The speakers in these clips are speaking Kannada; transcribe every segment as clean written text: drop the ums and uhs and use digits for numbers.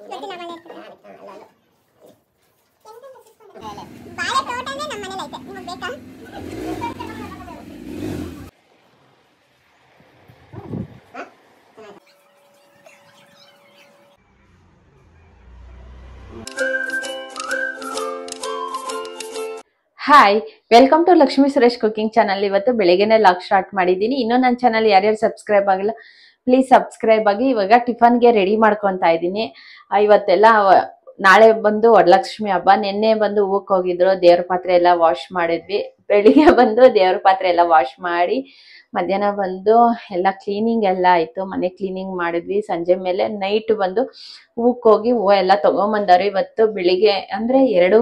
Hi, welcome to Lakshmi Suresh cooking channel. ಇವತ್ತು ಬೆಳಿಗ್ಗೆನೆ ಲಾಗ್ ಸ್ಟಾರ್ಟ್ ಮಾಡಿದ್ದೀನಿ. ಇನ್ನೂ ನನ್ನ ಚಾನಲ್ ಯಾರ್ಯಾರು ಸಬ್ಸ್ಕ್ರೈಬ್ ಆಗಿಲ್ಲ ಪ್ಲೀಸ್ ಸಬ್ಸ್ಕ್ರೈಬ್ ಆಗಿ. ಇವಾಗ ಟಿಫನ್ಗೆ ರೆಡಿ ಮಾಡ್ಕೊತಾ ಇದ್ದೀನಿ. ಇವತ್ತೆಲ್ಲ ನಾಳೆ ಬಂದು ವರಲಕ್ಷ್ಮಿ ಹಬ್ಬ. ನಿನ್ನೆ ಬಂದು ಹೂವಕ್ಕೆ ಹೋಗಿದ್ರು, ದೇವ್ರ ಪಾತ್ರೆ ಎಲ್ಲ ವಾಶ್ ಮಾಡಿದ್ವಿ. ಬೆಳಿಗ್ಗೆ ಬಂದು ದೇವ್ರ ಪಾತ್ರೆ ಎಲ್ಲ ವಾಶ್ ಮಾಡಿ ಮಧ್ಯಾಹ್ನ ಬಂದು ಎಲ್ಲ ಕ್ಲೀನಿಂಗ್ ಎಲ್ಲ ಆಯ್ತು, ಮನೆ ಕ್ಲೀನಿಂಗ್ ಮಾಡಿದ್ವಿ. ಸಂಜೆ ಮೇಲೆ ನೈಟ್ ಬಂದು ಹೂವಕ್ಕೆ ಹೋಗಿ ಹೂವು ಎಲ್ಲ ತಗೊಂಬಂದವ್ರು. ಇವತ್ತು ಬೆಳಿಗ್ಗೆ ಅಂದ್ರೆ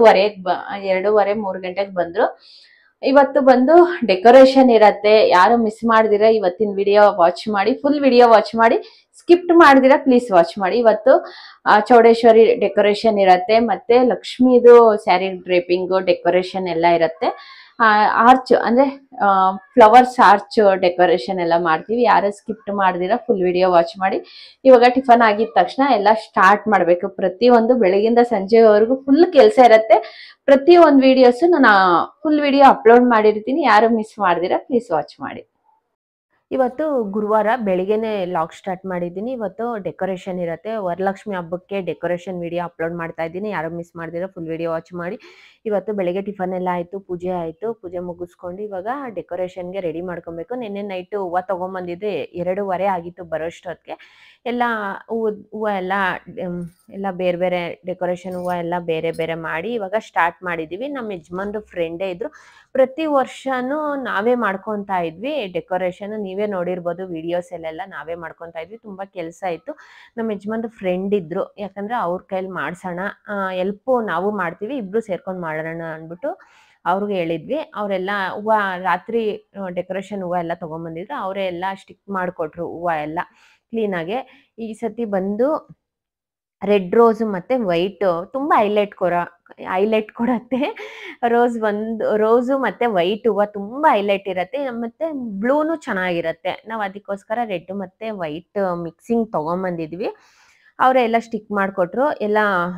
2:30 3 ಗಂಟೆಗೆ ಬಂದ್ರು. ಇವತ್ತು ಬಂದು ಡೆಕೋರೇಷನ್ ಇರತ್ತೆ. ಯಾರು ಮಿಸ್ ಮಾಡ್ದಿರ ಇವತ್ತಿನ ವಿಡಿಯೋ ವಾಚ್ ಮಾಡಿ, ಫುಲ್ ವಿಡಿಯೋ ವಾಚ್ ಮಾಡಿ. ಸ್ಕಿಪ್ಟ್ ಮಾಡ್ದಿರ ಪ್ಲೀಸ್ ವಾಚ್ ಮಾಡಿ. ಇವತ್ತು ಚೌಡೇಶ್ವರಿ ಡೆಕೋರೇಷನ್ ಇರತ್ತೆ, ಮತ್ತೆ ಲಕ್ಷ್ಮೀದು ಸ್ಯಾರಿ ಡ್ರೇಪಿಂಗು ಡೆಕೋರೇಷನ್ ಎಲ್ಲ ಇರತ್ತೆ. ಆರ್ಚ್ ಅಂದ್ರೆ ಫ್ಲವರ್ಸ್ ಆರ್ಚ್ ಡೆಕೋರೇಷನ್ ಎಲ್ಲ ಮಾಡ್ತೀವಿ. ಯಾರು ಸ್ಕಿಪ್ಟ್ ಮಾಡ್ದಿರ ಫುಲ್ ವಿಡಿಯೋ ವಾಚ್ ಮಾಡಿ. ಇವಾಗ ಟಿಫನ್ ಆಗಿದ ತಕ್ಷಣ ಎಲ್ಲ ಸ್ಟಾರ್ಟ್ ಮಾಡ್ಬೇಕು. ಪ್ರತಿಯೊಂದು ಬೆಳಗಿಂದ ಸಂಜೆವರೆಗೂ ಫುಲ್ ಕೆಲಸ ಇರತ್ತೆ. ಪ್ರತಿಯೊಂದು ವಿಡಿಯೋಸ್ ನಾನು ಫುಲ್ ವಿಡಿಯೋ ಅಪ್ಲೋಡ್ ಮಾಡಿರ್ತೀನಿ. ಯಾರು ಮಿಸ್ ಮಾಡ್ದಿರ ಪ್ಲೀಸ್ ವಾಚ್ ಮಾಡಿ. ಇವತ್ತು ಗುರುವಾರ ಬೆಳಿಗ್ಗೆನೆ ಲಾಗ್ ಸ್ಟಾರ್ಟ್ ಮಾಡಿದ್ದೀನಿ. ಇವತ್ತು ಡೆಕೋರೇಷನ್ ಇರುತ್ತೆ. ವರಲಕ್ಷ್ಮಿ ಹಬ್ಬಕ್ಕೆ ಡೆಕೋರೇಷನ್ ವಿಡಿಯೋ ಅಪ್ಲೋಡ್ ಮಾಡ್ತಾ ಇದ್ದೀನಿ. ಯಾರು ಮಿಸ್ ಮಾಡ್ದಿರ ಫುಲ್ ವಿಡಿಯೋ ವಾಚ್ ಮಾಡಿ. ಇವತ್ತು ಬೆಳಿಗ್ಗೆ ಟಿಫನ್ ಎಲ್ಲ ಆಯಿತು, ಪೂಜೆ ಆಯಿತು. ಪೂಜೆ ಮುಗಿಸ್ಕೊಂಡು ಇವಾಗ ಡೆಕೋರೇಷನ್ಗೆ ರೆಡಿ ಮಾಡ್ಕೊಬೇಕು. ನಿನ್ನೆ ನೈಟು ಹೂವು ತೊಗೊಂಬಂದಿದ್ದೆ 2:30 ಆಗಿತ್ತು ಬರೋಷ್ಟೊತ್ತಿಗೆ. ಎಲ್ಲ ಹೂವು ಎಲ್ಲ ಬೇರೆ ಬೇರೆ ಡೆಕೋರೇಷನ್ ಹೂವು ಎಲ್ಲ ಬೇರೆ ಬೇರೆ ಮಾಡಿ ಇವಾಗ ಸ್ಟಾರ್ಟ್ ಮಾಡಿದ್ದೀವಿ. ನಮ್ಮ ಯಜಮಾನ್ರು ಫ್ರೆಂಡೇ ಇದ್ರು. ಪ್ರತಿ ವರ್ಷನೂ ನಾವೇ ಮಾಡ್ಕೊತಾ ಇದ್ವಿ ಡೆಕೋರೇಷನ್. ನೀವೇ ನೋಡಿರ್ಬೋದು ವಿಡಿಯೋಸಲ್ಲೆಲ್ಲ ನಾವೇ ಮಾಡ್ಕೊತಾ ಇದ್ವಿ. ತುಂಬ ಕೆಲಸ ಇತ್ತು. ನಮ್ಮ ಯಜಮಾನ್ರು ಫ್ರೆಂಡ್ ಇದ್ರು, ಯಾಕಂದರೆ ಅವ್ರ ಕೈಲಿ ಮಾಡ್ಸೋಣ, ಎಲ್ಪು ನಾವು ಮಾಡ್ತೀವಿ, ಇಬ್ಬರು ಸೇರ್ಕೊಂಡು ಮಾಡೋಣ ಅಂದ್ಬಿಟ್ಟು ಅವ್ರಿಗೆ ಹೇಳಿದ್ವಿ. ಅವರೆಲ್ಲ ಹೂವು ರಾತ್ರಿ ಡೆಕೋರೇಷನ್ ಹೂವು ಎಲ್ಲ ತೊಗೊಂಬಂದಿದ್ರು. ಅವರೇ ಎಲ್ಲ ಸ್ಟಿಕ್ ಮಾಡಿಕೊಟ್ರು ಹೂವು ಎಲ್ಲ ಕ್ಲೀನಾಗೆ. ಈ ಸತಿ ಬಂದು ರೆಡ್ ರೋಸ್ ಮತ್ತು ವೈಟ್ ತುಂಬ ಹೈಲೈಟ್ ಕೊಡತ್ತೆ. ರೋಸು ಮತ್ತು ವೈಟ್ ಹೂವು ತುಂಬ ಹೈಲೈಟ್ ಇರುತ್ತೆ. ಮತ್ತು ಬ್ಲೂನು ಚೆನ್ನಾಗಿರುತ್ತೆ. ನಾವು ಅದಕ್ಕೋಸ್ಕರ ರೆಡ್ ಮತ್ತು ವೈಟ್ ಮಿಕ್ಸಿಂಗ್ ತೊಗೊಂಬಂದಿದ್ವಿ. ಅವರೆಲ್ಲ ಸ್ಟಿಕ್ ಮಾಡಿಕೊಟ್ರು. ಎಲ್ಲ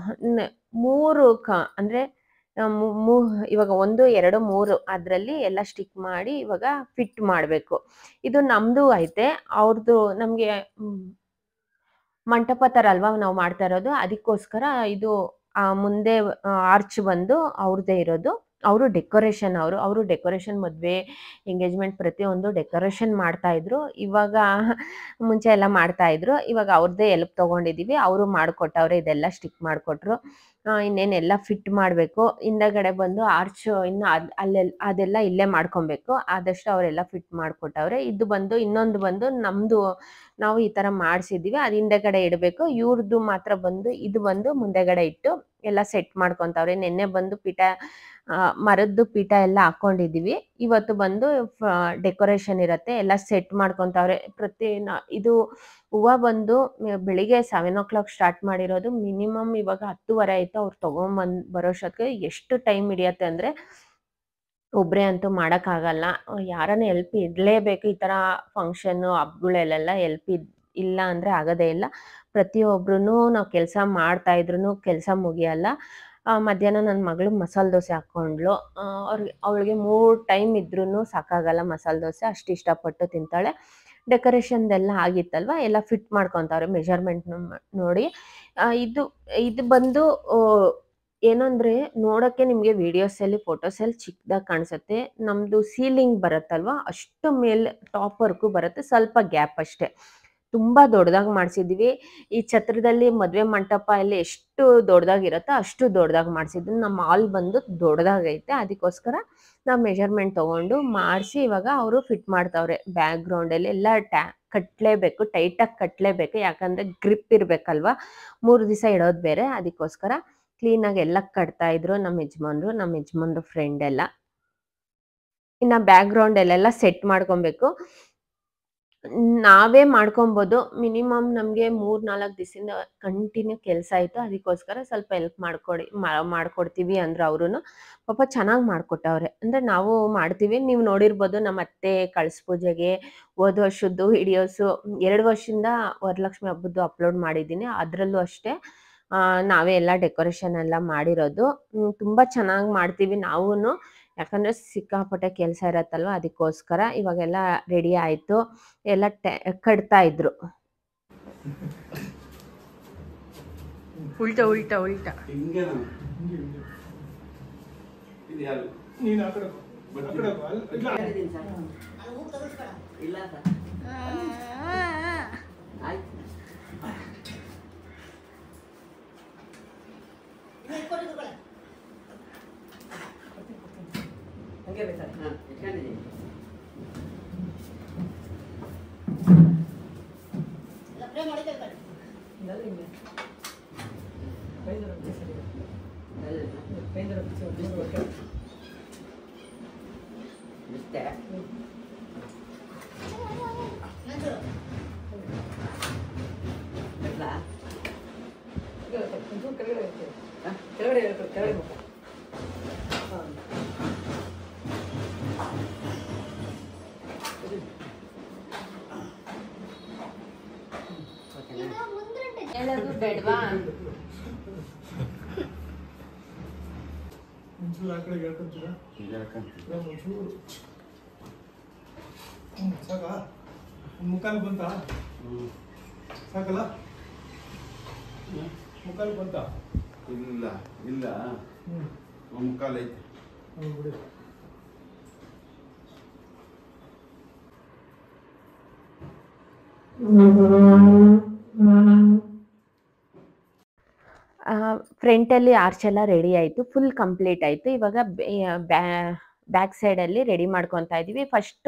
3 ಅಂದರೆ ಇವಾಗ 1 2 3 ಅದರಲ್ಲಿ ಎಲ್ಲ ಸ್ಟಿಕ್ ಮಾಡಿ ಇವಾಗ ಫಿಟ್ ಮಾಡಬೇಕು. ಇದು ನಮ್ಮದು ಐತೆ, ಅವ್ರದ್ದು ನಮಗೆ ಮಂಟಪ ಥರ ಅಲ್ವಾ ನಾವು ಮಾಡ್ತಾ ಇರೋದು. ಅದಕ್ಕೋಸ್ಕರ ಇದು ಮುಂದೆ ಆರ್ಚ್ ಬಂದು ಅವ್ರದ್ದೇ ಇರೋದು. ಅವರು ಡೆಕೋರೇಷನ್ ಮದುವೆ ಎಂಗೇಜ್ಮೆಂಟ್ ಪ್ರತಿಯೊಂದು ಡೆಕೋರೇಷನ್ ಮಾಡ್ತಾಯಿದ್ರು. ಇವಾಗ ಮುಂಚೆ ಎಲ್ಲ ಮಾಡ್ತಾಯಿದ್ರು. ಇವಾಗ ಅವ್ರದ್ದೇ ಎಲ್ಪ್ ತೊಗೊಂಡಿದ್ದೀವಿ. ಅವರು ಮಾಡಿಕೊಟ್ಟವ್ರೆ, ಇದೆಲ್ಲ ಸ್ಟಿಕ್ ಮಾಡಿಕೊಟ್ರು. ಇನ್ನೇನೆಲ್ಲ ಫಿಟ್ ಮಾಡಬೇಕು. ಹಿಂದಗಡೆ ಬಂದು ಆರ್ಚ್ ಇನ್ನು ಅದೆಲ್ಲ ಇಲ್ಲೇ ಮಾಡ್ಕೊಬೇಕು. ಆದಷ್ಟು ಅವರೆಲ್ಲ ಫಿಟ್ ಮಾಡಿಕೊಟ್ಟವ್ರೆ. ಇದು ಬಂದು ಇನ್ನೊಂದು ಬಂದು ನಮ್ಮದು, ನಾವು ಈ ಥರ ಮಾಡಿಸಿದ್ದೀವಿ. ಅದು ಹಿಂದೆಗಡೆ ಇಡಬೇಕು. ಇವ್ರದ್ದು ಮಾತ್ರ ಬಂದು ಇದು ಬಂದು ಮುಂದೆಗಡೆ ಇಟ್ಟು ಎಲ್ಲ ಸೆಟ್ ಮಾಡ್ಕೊತಾವ್ರೆ. ನಿನ್ನೆ ಬಂದು ಮರದ್ದು ಪೀಠ ಎಲ್ಲ ಹಾಕ್ಕೊಂಡಿದ್ದೀವಿ. ಇವತ್ತು ಬಂದು ಡೆಕೋರೇಷನ್ ಇರುತ್ತೆ, ಎಲ್ಲ ಸೆಟ್ ಮಾಡ್ಕೊತಾವ್ರೆ. ಇದು ಹೂವು ಬಂದು ಬೆಳಿಗ್ಗೆ 7 o'clock ಸ್ಟಾರ್ಟ್ ಮಾಡಿರೋದು. ಮಿನಿಮಮ್ ಇವಾಗ 10:30 ಆಯಿತು. ಅವ್ರು ಬರೋಷ್ಟೊತ್ತಿಗೆ ಎಷ್ಟು ಟೈಮ್ ಹಿಡಿಯತ್ತೆ ಅಂದರೆ ಒಬ್ಬರೇ ಅಂತೂ ಮಾಡೋಕ್ಕಾಗಲ್ಲ, ಯಾರನ್ನ ಹೆಲ್ಪ್ ಇರಲೇಬೇಕು. ಈ ಥರ ಫಂಕ್ಷನ್ನು ಹಬ್ಬಗಳಲ್ಲೆಲ್ಲ ಹೆಲ್ಪ್ ಇಲ್ಲ ಅಂದರೆ ಆಗೋದೇ ಇಲ್ಲ. ಪ್ರತಿಯೊಬ್ಬರೂ ನಾವು ಕೆಲಸ ಮಾಡ್ತಾಯಿದ್ರು ಕೆಲಸ ಮುಗಿಯಲ್ಲ. ಮಧ್ಯಾಹ್ನ ನನ್ನ ಮಗಳು ಮಸಾಲೆ ದೋಸೆ ಹಾಕ್ಕೊಂಡ್ಳು. ಅವಳಿಗೆ 3 ಟೈಮ್ ಇದ್ರೂ ಸಾಕಾಗಲ್ಲ ಮಸಾಲೆ ದೋಸೆ, ಅಷ್ಟು ಇಷ್ಟಪಟ್ಟು ತಿಂತಾಳೆ. ಡೆಕೋರೇಷನ್ದೆಲ್ಲ ಆಗಿತ್ತಲ್ವ, ಎಲ್ಲ ಫಿಟ್ ಮಾಡ್ಕೊತಾವ್ರೆ ಮೆಜರ್ಮೆಂಟ್ ನೋಡಿ. ಇದು ಬಂದು ಏನಂದರೆ ನೋಡೋಕ್ಕೆ ನಿಮಗೆ ವೀಡಿಯೋಸಲ್ಲಿ ಫೋಟೋಸಲ್ಲಿ ಚಿಕ್ಕದಾಗಿ ಕಾಣಿಸುತ್ತೆ. ನಮ್ಮದು ಸೀಲಿಂಗ್ ಬರುತ್ತಲ್ವ, ಅಷ್ಟು ಮೇಲೆ ಟಾಪ್ ವರ್ಕು ಬರುತ್ತೆ, ಸ್ವಲ್ಪ ಗ್ಯಾಪ್ ಅಷ್ಟೇ. ತುಂಬ ದೊಡ್ಡದಾಗಿ ಮಾಡಿಸಿದ್ವಿ. ಈ ಛತ್ರದಲ್ಲಿ ಮದುವೆ ಮಂಟಪ ಅಲ್ಲಿ ಎಷ್ಟು ದೊಡ್ಡದಾಗಿರುತ್ತೋ ಅಷ್ಟು ದೊಡ್ಡದಾಗಿ ಮಾಡಿಸಿದ್ವಿ. ನಮ್ಮ ಹಾಲ್ ಬಂದು ದೊಡ್ಡದಾಗೈತೆ. ಅದಕ್ಕೋಸ್ಕರ ನಾವು ಮೆಜರ್ಮೆಂಟ್ ತೊಗೊಂಡು ಮಾಡಿಸಿ ಇವಾಗ ಅವರು ಫಿಟ್ ಮಾಡ್ತಾವ್ರೆ. ಬ್ಯಾಕ್ಗ್ರೌಂಡಲ್ಲಿ ಎಲ್ಲ ಕಟ್ಟಲೇಬೇಕು, ಟೈಟಾಗಿ ಕಟ್ಟಲೇಬೇಕು, ಯಾಕಂದರೆ ಗ್ರಿಪ್ ಇರಬೇಕಲ್ವ. 3 ದಿವಸ ಇಡೋದು ಬೇರೆ. ಅದಕ್ಕೋಸ್ಕರ ಕ್ಲೀನಾಗಿ ಎಲ್ಲ ಕಟ್ತಾಯಿದ್ರು ನಮ್ಮ ಯಜಮಾನ್ರು ಫ್ರೆಂಡ್ ಎಲ್ಲ. ಇನ್ನು ಬ್ಯಾಕ್ಗ್ರೌಂಡಲ್ಲೆಲ್ಲ ಸೆಟ್ ಮಾಡ್ಕೊಬೇಕು. ನಾವೇ ಮಾಡ್ಕೊಬೋದು. ಮಿನಿಮಮ್ ನಮಗೆ 3-4 ದಿವಸದಿಂದ ಕಂಟಿನ್ಯೂ ಕೆಲಸ ಆಯಿತು. ಅದಕ್ಕೋಸ್ಕರ ಸ್ವಲ್ಪ ಹೆಲ್ಪ್ ಮಾಡ್ಕೊಡ್ತೀವಿ ಅಂದರು ಅವರು. ಪಾಪ ಚೆನ್ನಾಗಿ ಮಾಡಿಕೊಟ್ಟವ್ರೆ. ಅಂದರೆ ನಾವು ಮಾಡ್ತೀವಿ, ನೀವು ನೋಡಿರ್ಬೋದು ನಮ್ಮ ಅತ್ತೆ ಕಳಸ ಪೂಜೆಗೆ ಹೋದ ವರ್ಷದ್ದು ವಿಡಿಯೋಸು 2 ವರ್ಷದಿಂದ ವರಲಕ್ಷ್ಮಿ ಹಬ್ಬದ್ದು ಅಪ್ಲೋಡ್ ಮಾಡಿದ್ದೀನಿ. ಅದರಲ್ಲೂ ಅಷ್ಟೇ ನಾವೇ ಎಲ್ಲ ಡೆಕೋರೇಷನ್ ಎಲ್ಲ ಮಾಡಿರೋದು. ತುಂಬ ಚೆನ್ನಾಗಿ ಮಾಡ್ತೀವಿ ನಾವೂನು. ಯಾಕಂದರೆ ಸಿಕ್ಕಾಪಟ್ಟೆ ಕೆಲಸ ಇರತ್ತಲ್ವ, ಅದಕ್ಕೋಸ್ಕರ ಇವಾಗೆಲ್ಲ ರೆಡಿ ಆಯಿತು. ಎಲ್ಲ ಕಟ್ತಾ ಇದ್ರು. ಉಲ್ಟಾ ಉಲ್ಟಾ ಉಲ್ಟಾ ಹೇಳೋದು ಬೇಡವಾ? ಮುಕ್ಕಾಲು ಬಂತ ಸಾಕಲ್ಲ? ಮುಕ್ಕಾಲು ಬಂತ? ಇಲ್ಲ ಇಲ್ಲ, ಮುಕ್ಕಾಲು ಐತೆ. ಫ್ರಂಟಲ್ಲಿ ಆರ್ಚ್ ಎಲ್ಲ ರೆಡಿ ಆಯಿತು, ಫುಲ್ ಕಂಪ್ಲೀಟ್ ಆಯಿತು. ಇವಾಗ ಬ್ಯಾಕ್ ಸೈಡಲ್ಲಿ ರೆಡಿ ಮಾಡ್ಕೊತಾ ಇದ್ದೀವಿ. ಫಸ್ಟು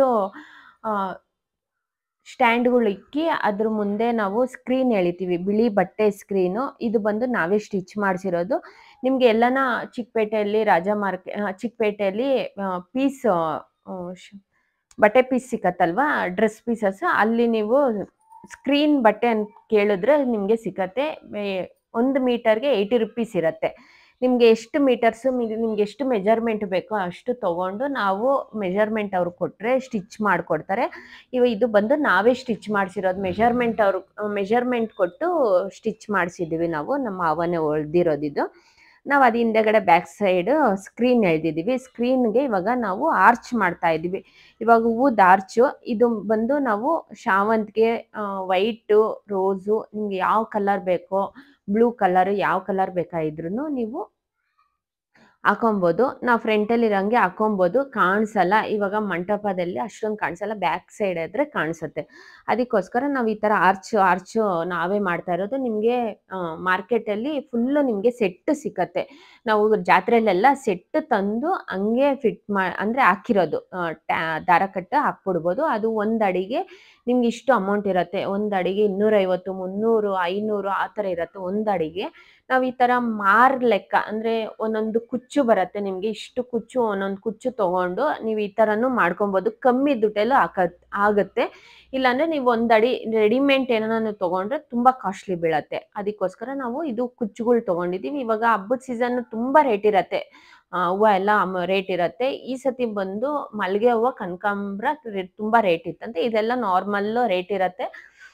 ಸ್ಟ್ಯಾಂಡ್ಗಳು ಇಕ್ಕಿ ಅದ್ರ ಮುಂದೆ ನಾವು ಸ್ಕ್ರೀನ್ ಎಳಿತೀವಿ, ಬಿಳಿ ಬಟ್ಟೆ ಸ್ಕ್ರೀನು. ಇದು ಬಂದು ನಾವೇ ಸ್ಟಿಚ್ ಮಾಡಿಸಿರೋದು. ನಿಮಗೆ ಎಲ್ಲನ ಚಿಕ್ಕಪೇಟೆಯಲ್ಲಿ ಚಿಕ್ಕಪೇಟೆಯಲ್ಲಿ ಪೀಸ್ ಬಟ್ಟೆ ಪೀಸ್ ಸಿಕ್ಕತ್ತಲ್ವಾ, ಡ್ರೆಸ್ ಪೀಸಸ್, ಅಲ್ಲಿ ನೀವು ಸ್ಕ್ರೀನ್ ಬಟ್ಟೆ ಅಂತ ಕೇಳಿದ್ರೆ ನಿಮಗೆ ಸಿಕ್ಕತ್ತೆ. 1 ಮೀಟರ್ಗೆ 80 ರೂಪೀಸ್ ಇರುತ್ತೆ. ನಿಮಗೆ ಎಷ್ಟು ಮೀಟರ್ಸು, ನಿಮ್ಗೆ ಎಷ್ಟು ಮೆಜರ್ಮೆಂಟ್ ಬೇಕೋ ಅಷ್ಟು ತೊಗೊಂಡು ನಾವು ಮೆಜರ್ಮೆಂಟ್ ಅವ್ರಿಗೆ ಕೊಟ್ಟರೆ ಸ್ಟಿಚ್ ಮಾಡಿಕೊಡ್ತಾರೆ. ಇದು ಬಂದು ನಾವೇ ಸ್ಟಿಚ್ ಮಾಡಿಸಿರೋದು. ಮೆಜರ್ಮೆಂಟ್ ಕೊಟ್ಟು ಸ್ಟಿಚ್ ಮಾಡಿಸಿದ್ದೀವಿ ನಾವು. ನಮ್ಮ ಮಾವನೇ ಹೊಲ್ದಿರೋದಿದ್ದು. ನಾವು ಅದು ಹಿಂದೆಗಡೆ ಬ್ಯಾಕ್ ಸೈಡ್ ಸ್ಕ್ರೀನ್ ಎಳೆದಿದ್ದೀವಿ. ಸ್ಕ್ರೀನ್ಗೆ ಇವಾಗ ನಾವು ಆರ್ಚ್ ಮಾಡ್ತಾ ಇದ್ದೀವಿ. ಇವಾಗ ಹೂವದ ಆರ್ಚು ಇದು ಬಂದು ನಾವು ಶಾವಂತಿಗೆ, ವೈಟು, ರೋಸು, ನಿಮ್ಗೆ ಯಾವ ಕಲರ್ ಬೇಕೋ, ಬ್ಲೂ ಕಲರ್, ಯಾವ ಕಲರ್ ಬೇಕಾದ್ರೂ ನೀವು ಹಾಕೊಬೋದು. ನಾವು ಫ್ರಂಟಲ್ಲಿ ಇರೋಂಗೆ ಹಾಕೊಬೋದು. ಕಾಣಿಸಲ್ಲ, ಇವಾಗ ಮಂಟಪದಲ್ಲಿ ಅಷ್ಟೊಂದು ಕಾಣಿಸಲ್ಲ, ಬ್ಯಾಕ್ ಸೈಡ್ ಆದರೆ ಕಾಣಿಸುತ್ತೆ. ಅದಕ್ಕೋಸ್ಕರ ನಾವು ಈ ಥರ ಆರ್ಚು ನಾವೇ ಮಾಡ್ತಾ ಇರೋದು. ನಿಮಗೆ ಮಾರ್ಕೆಟಲ್ಲಿ ಫುಲ್ಲು ನಿಮಗೆ ಸೆಟ್ಟು ಸಿಕ್ಕತ್ತೆ. ನಾವು ಜಾತ್ರೆಯಲ್ಲೆಲ್ಲ ಸೆಟ್ಟು ತಂದು ಹಂಗೆ ಅಂದರೆ ಹಾಕಿರೋದು, ದಾರ ಕಟ್ಟು ಹಾಕ್ಬಿಡ್ಬೋದು. ಅದು 1 ಅಡಿಗೆ ನಿಮ್ಗೆ ಇಷ್ಟು ಅಮೌಂಟ್ ಇರುತ್ತೆ. 1 ಅಡಿಗೆ 250, 300, 500 ಆ ಥರ ಇರುತ್ತೆ 1 ಅಡಿಗೆ. ನಾವು ಈ ಥರ ಲೆಕ್ಕ ಅಂದರೆ ಒಂದೊಂದು ಕುಚ್ಚು ಬರುತ್ತೆ ನಿಮಗೆ, ಇಷ್ಟು ಕುಚ್ಚು, ಒಂದೊಂದು ಕುಚ್ಚು ತೊಗೊಂಡು ನೀವು ಈ ಥರನೂ ಮಾಡ್ಕೊಬೋದು. ಕಮ್ಮಿ ದುಡ್ಡಲ್ಲೂ ಆಗುತ್ತೆ. ಇಲ್ಲಾಂದರೆ ನೀವು 1 ಅಡಿ ರೆಡಿಮೇಡ್ ಏನಾನು ತೊಗೊಂಡ್ರೆ ತುಂಬ ಕಾಸ್ಟ್ಲಿ ಬೀಳತ್ತೆ. ಅದಕ್ಕೋಸ್ಕರ ನಾವು ಇದು ಕುಚ್ಚುಗಳು ತೊಗೊಂಡಿದ್ದೀವಿ. ಇವಾಗ ಹಬ್ಬದ ಸೀಸನ್ ತುಂಬ ರೇಟ್ ಇರುತ್ತೆ, ಹೂವು ಎಲ್ಲ ರೇಟ್ ಇರುತ್ತೆ. ಈ ಸತಿ ಬಂದು ಮಲ್ಲಿಗೆ ಹೂವು, ಕನಕಾಂಬ್ರ ತುಂಬ ರೇಟ್ ಇತ್ತಂತೆ. ಇದೆಲ್ಲ ನಾರ್ಮಲ್ಲು ರೇಟ್ ಇರುತ್ತೆ.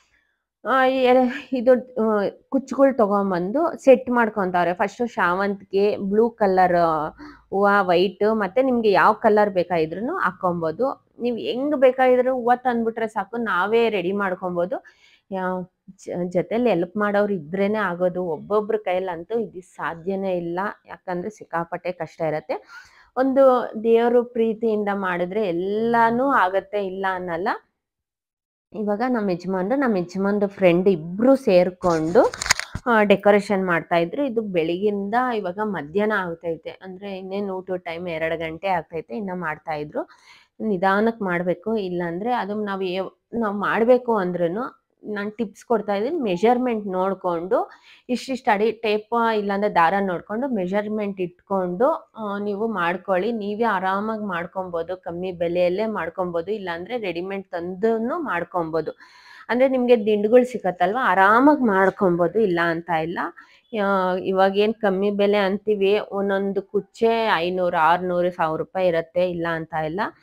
ಇದು ಕುಚ್ಚುಗಳು ತೊಗೊಂಬಂದು ಸೆಟ್ ಮಾಡ್ಕೊತಾರೆ. ಫಸ್ಟು ಶಾವಂತಿಗೆ, ಬ್ಲೂ ಕಲರ್ ಹೂವು, ವೈಟು, ಮತ್ತು ನಿಮಗೆ ಯಾವ ಕಲರ್ ಬೇಕಾದ್ರೂ ಹಾಕ್ಕೊಬೋದು. ನೀವು ಹೆಂಗೆ ಬೇಕಾದ್ರೂ ಹೂವು ತಂದುಬಿಟ್ರೆ ಸಾಕು, ನಾವೇ ರೆಡಿ ಮಾಡ್ಕೊಬೋದು. ಜೊತೆಲಿ ಹೆಲ್ಪ್ ಮಾಡೋರು ಇದ್ರೇ ಆಗೋದು. ಒಬ್ಬೊಬ್ರ ಕೈಯಲ್ಲಂತೂ ಇದು ಸಾಧ್ಯನೇ ಇಲ್ಲ, ಯಾಕಂದರೆ ಸಿಕ್ಕಾಪಟ್ಟೆ ಕಷ್ಟ ಇರುತ್ತೆ. ಒಂದು ದೇವರು ಪ್ರೀತಿಯಿಂದ ಮಾಡಿದ್ರೆ ಎಲ್ಲನೂ ಆಗುತ್ತೆ, ಇಲ್ಲ ಅನ್ನಲ್ಲ. ಇವಾಗ ನಮ್ಮ ಯಜಮಾನ್ರು ಫ್ರೆಂಡ್ ಇಬ್ಬರು ಸೇರಿಕೊಂಡು ಡೆಕೋರೇಷನ್ ಮಾಡ್ತಾಯಿದ್ರು. ಇದು ಬೆಳಗಿಂದ ಇವಾಗ ಮಧ್ಯಾಹ್ನ ಆಗ್ತೈತೆ, ಅಂದರೆ ಇನ್ನೇನು ಊಟದ ಟೈಮ್ 2 ಗಂಟೆ ಆಗ್ತೈತೆ, ಇನ್ನೂ ಮಾಡ್ತಾಯಿದ್ರು. ನಿಧಾನಕ್ಕೆ ಮಾಡಬೇಕು, ಇಲ್ಲಾಂದರೆ ಅದು ನಾವು ಮಾಡಬೇಕು ಅಂದ್ರೂ ನಾನು ಟಿಪ್ಸ್ ಕೊಡ್ತಾ ಇದ್ದೀನಿ. ಮೆಜರ್ಮೆಂಟ್ ನೋಡಿಕೊಂಡು ಇಷ್ಟಿಷ್ಟು ಅಡಿ ಟೇಪ ಇಲ್ಲಾಂದರೆ ದಾರ ನೋಡಿಕೊಂಡು ಮೆಜರ್ಮೆಂಟ್ ಇಟ್ಕೊಂಡು ನೀವು ಮಾಡ್ಕೊಳ್ಳಿ. ನೀವೇ ಆರಾಮಾಗಿ ಮಾಡ್ಕೊಬೋದು, ಕಮ್ಮಿ ಬೆಲೆಯಲ್ಲೇ ಮಾಡ್ಕೊಬೋದು. ಇಲ್ಲಾಂದರೆ ರೆಡಿಮೇಡ್ ತಂದೂ ಮಾಡ್ಕೊಬೋದು. ಅಂದರೆ ನಿಮಗೆ ದಿಂಡುಗಳು ಸಿಕ್ಕತ್ತಲ್ವ, ಆರಾಮಾಗಿ ಮಾಡ್ಕೊಬೋದು, ಇಲ್ಲ ಅಂತ ಇಲ್ಲ. ಇವಾಗೇನು ಕಮ್ಮಿ ಬೆಲೆ ಅಂತೀವಿ, ಒಂದೊಂದು ಕುಚ್ಚೆ 500, 600, 1000 ರೂಪಾಯಿ ಇರುತ್ತೆ, ಇಲ್ಲ ಅಂತ ಇಲ್ಲ.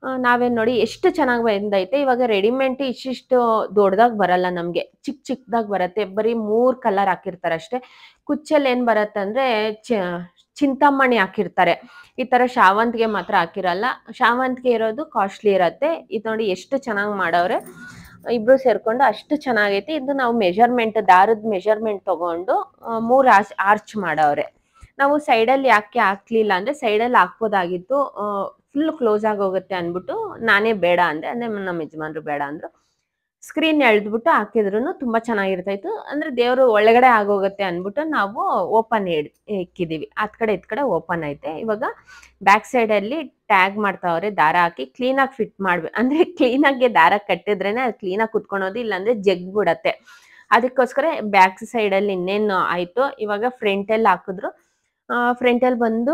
ನಾವೇನು ನೋಡಿ ಎಷ್ಟು ಚೆನ್ನಾಗಿ ಬಂದೈತೆ. ಇವಾಗ ರೆಡಿಮೇಡ್ ಇಷ್ಟಿಷ್ಟು ದೊಡ್ಡದಾಗಿ ಬರಲ್ಲ ನಮಗೆ, ಚಿಕ್ಕ ಚಿಕ್ಕದಾಗಿ ಬರುತ್ತೆ. ಬರೀ 3 ಕಲರ್ ಹಾಕಿರ್ತಾರೆ ಅಷ್ಟೇ. ಕುಚ್ಚಲ್ಲಿ ಏನು ಬರುತ್ತೆ ಅಂದರೆ ಚಿಂತಾಮಣಿ ಹಾಕಿರ್ತಾರೆ. ಈ ಥರ ಶಾವಂತಿಗೆ ಮಾತ್ರ ಹಾಕಿರಲ್ಲ. ಶಾವಂತಿಗೆ ಇರೋದು ಕಾಸ್ಟ್ಲಿ ಇರುತ್ತೆ. ಇದು ನೋಡಿ ಎಷ್ಟು ಚೆನ್ನಾಗಿ ಮಾಡವ್ರೆ, ಇಬ್ರು ಸೇರ್ಕೊಂಡು ಅಷ್ಟು ಚೆನ್ನಾಗೈತಿ. ಇದು ನಾವು ದಾರದ ಮೆಜರ್ಮೆಂಟ್ ತಗೊಂಡು 3 ಆರ್ಚ್ ಮಾಡವ್ರೆ. ನಾವು ಸೈಡಲ್ಲಿ ಯಾಕೆ ಹಾಕ್ಲಿಲ್ಲ ಅಂದರೆ ಸೈಡಲ್ಲಿ ಹಾಕ್ಬೋದಾಗಿತ್ತು, ಫುಲ್ ಕ್ಲೋಸ್ ಆಗಿ ಹೋಗುತ್ತೆ ಅಂದ್ಬಿಟ್ಟು ನಾನೇ ಬೇಡ ಅಂದೆ. ನಮ್ಮ ಯಜಮಾನ್ರು ಬೇಡ ಅಂದರು. ಸ್ಕ್ರೀನ್ ಎಳೆದ್ಬಿಟ್ಟು ಹಾಕಿದ್ರು ತುಂಬ ಚೆನ್ನಾಗಿರ್ತಾಯಿತ್ತು. ಅಂದರೆ ದೇವರು ಒಳಗಡೆ ಆಗೋಗುತ್ತೆ ಅಂದ್ಬಿಟ್ಟು ನಾವು ಓಪನ್ ಇಕ್ಕಿದ್ದೀವಿ. ಆ ಕಡೆ ಓಪನ್ ಐತೆ. ಇವಾಗ ಬ್ಯಾಕ್ ಸೈಡಲ್ಲಿ ಟ್ಯಾಗ್ ಮಾಡ್ತಾವ್ರೆ, ದಾರ ಹಾಕಿ ಕ್ಲೀನಾಗಿ ಫಿಟ್ ಮಾಡ್ಬೇಕು. ಅಂದರೆ ಕ್ಲೀನಾಗಿ ದಾರ ಕಟ್ಟಿದ್ರೇನೆ ಅದು ಕ್ಲೀನಾಗಿ ಕುತ್ಕೊಳೋದು, ಇಲ್ಲಾಂದರೆ ಜಗ್ಬಿಡತ್ತೆ. ಅದಕ್ಕೋಸ್ಕರ ಬ್ಯಾಕ್ ಸೈಡಲ್ಲಿ ಇನ್ನೇನು ಆಯಿತು. ಇವಾಗ ಫ್ರಂಟಲ್ಲಿ ಹಾಕಿದ್ರು. ಫ್ರಂಟಲ್ಲಿ ಬಂದು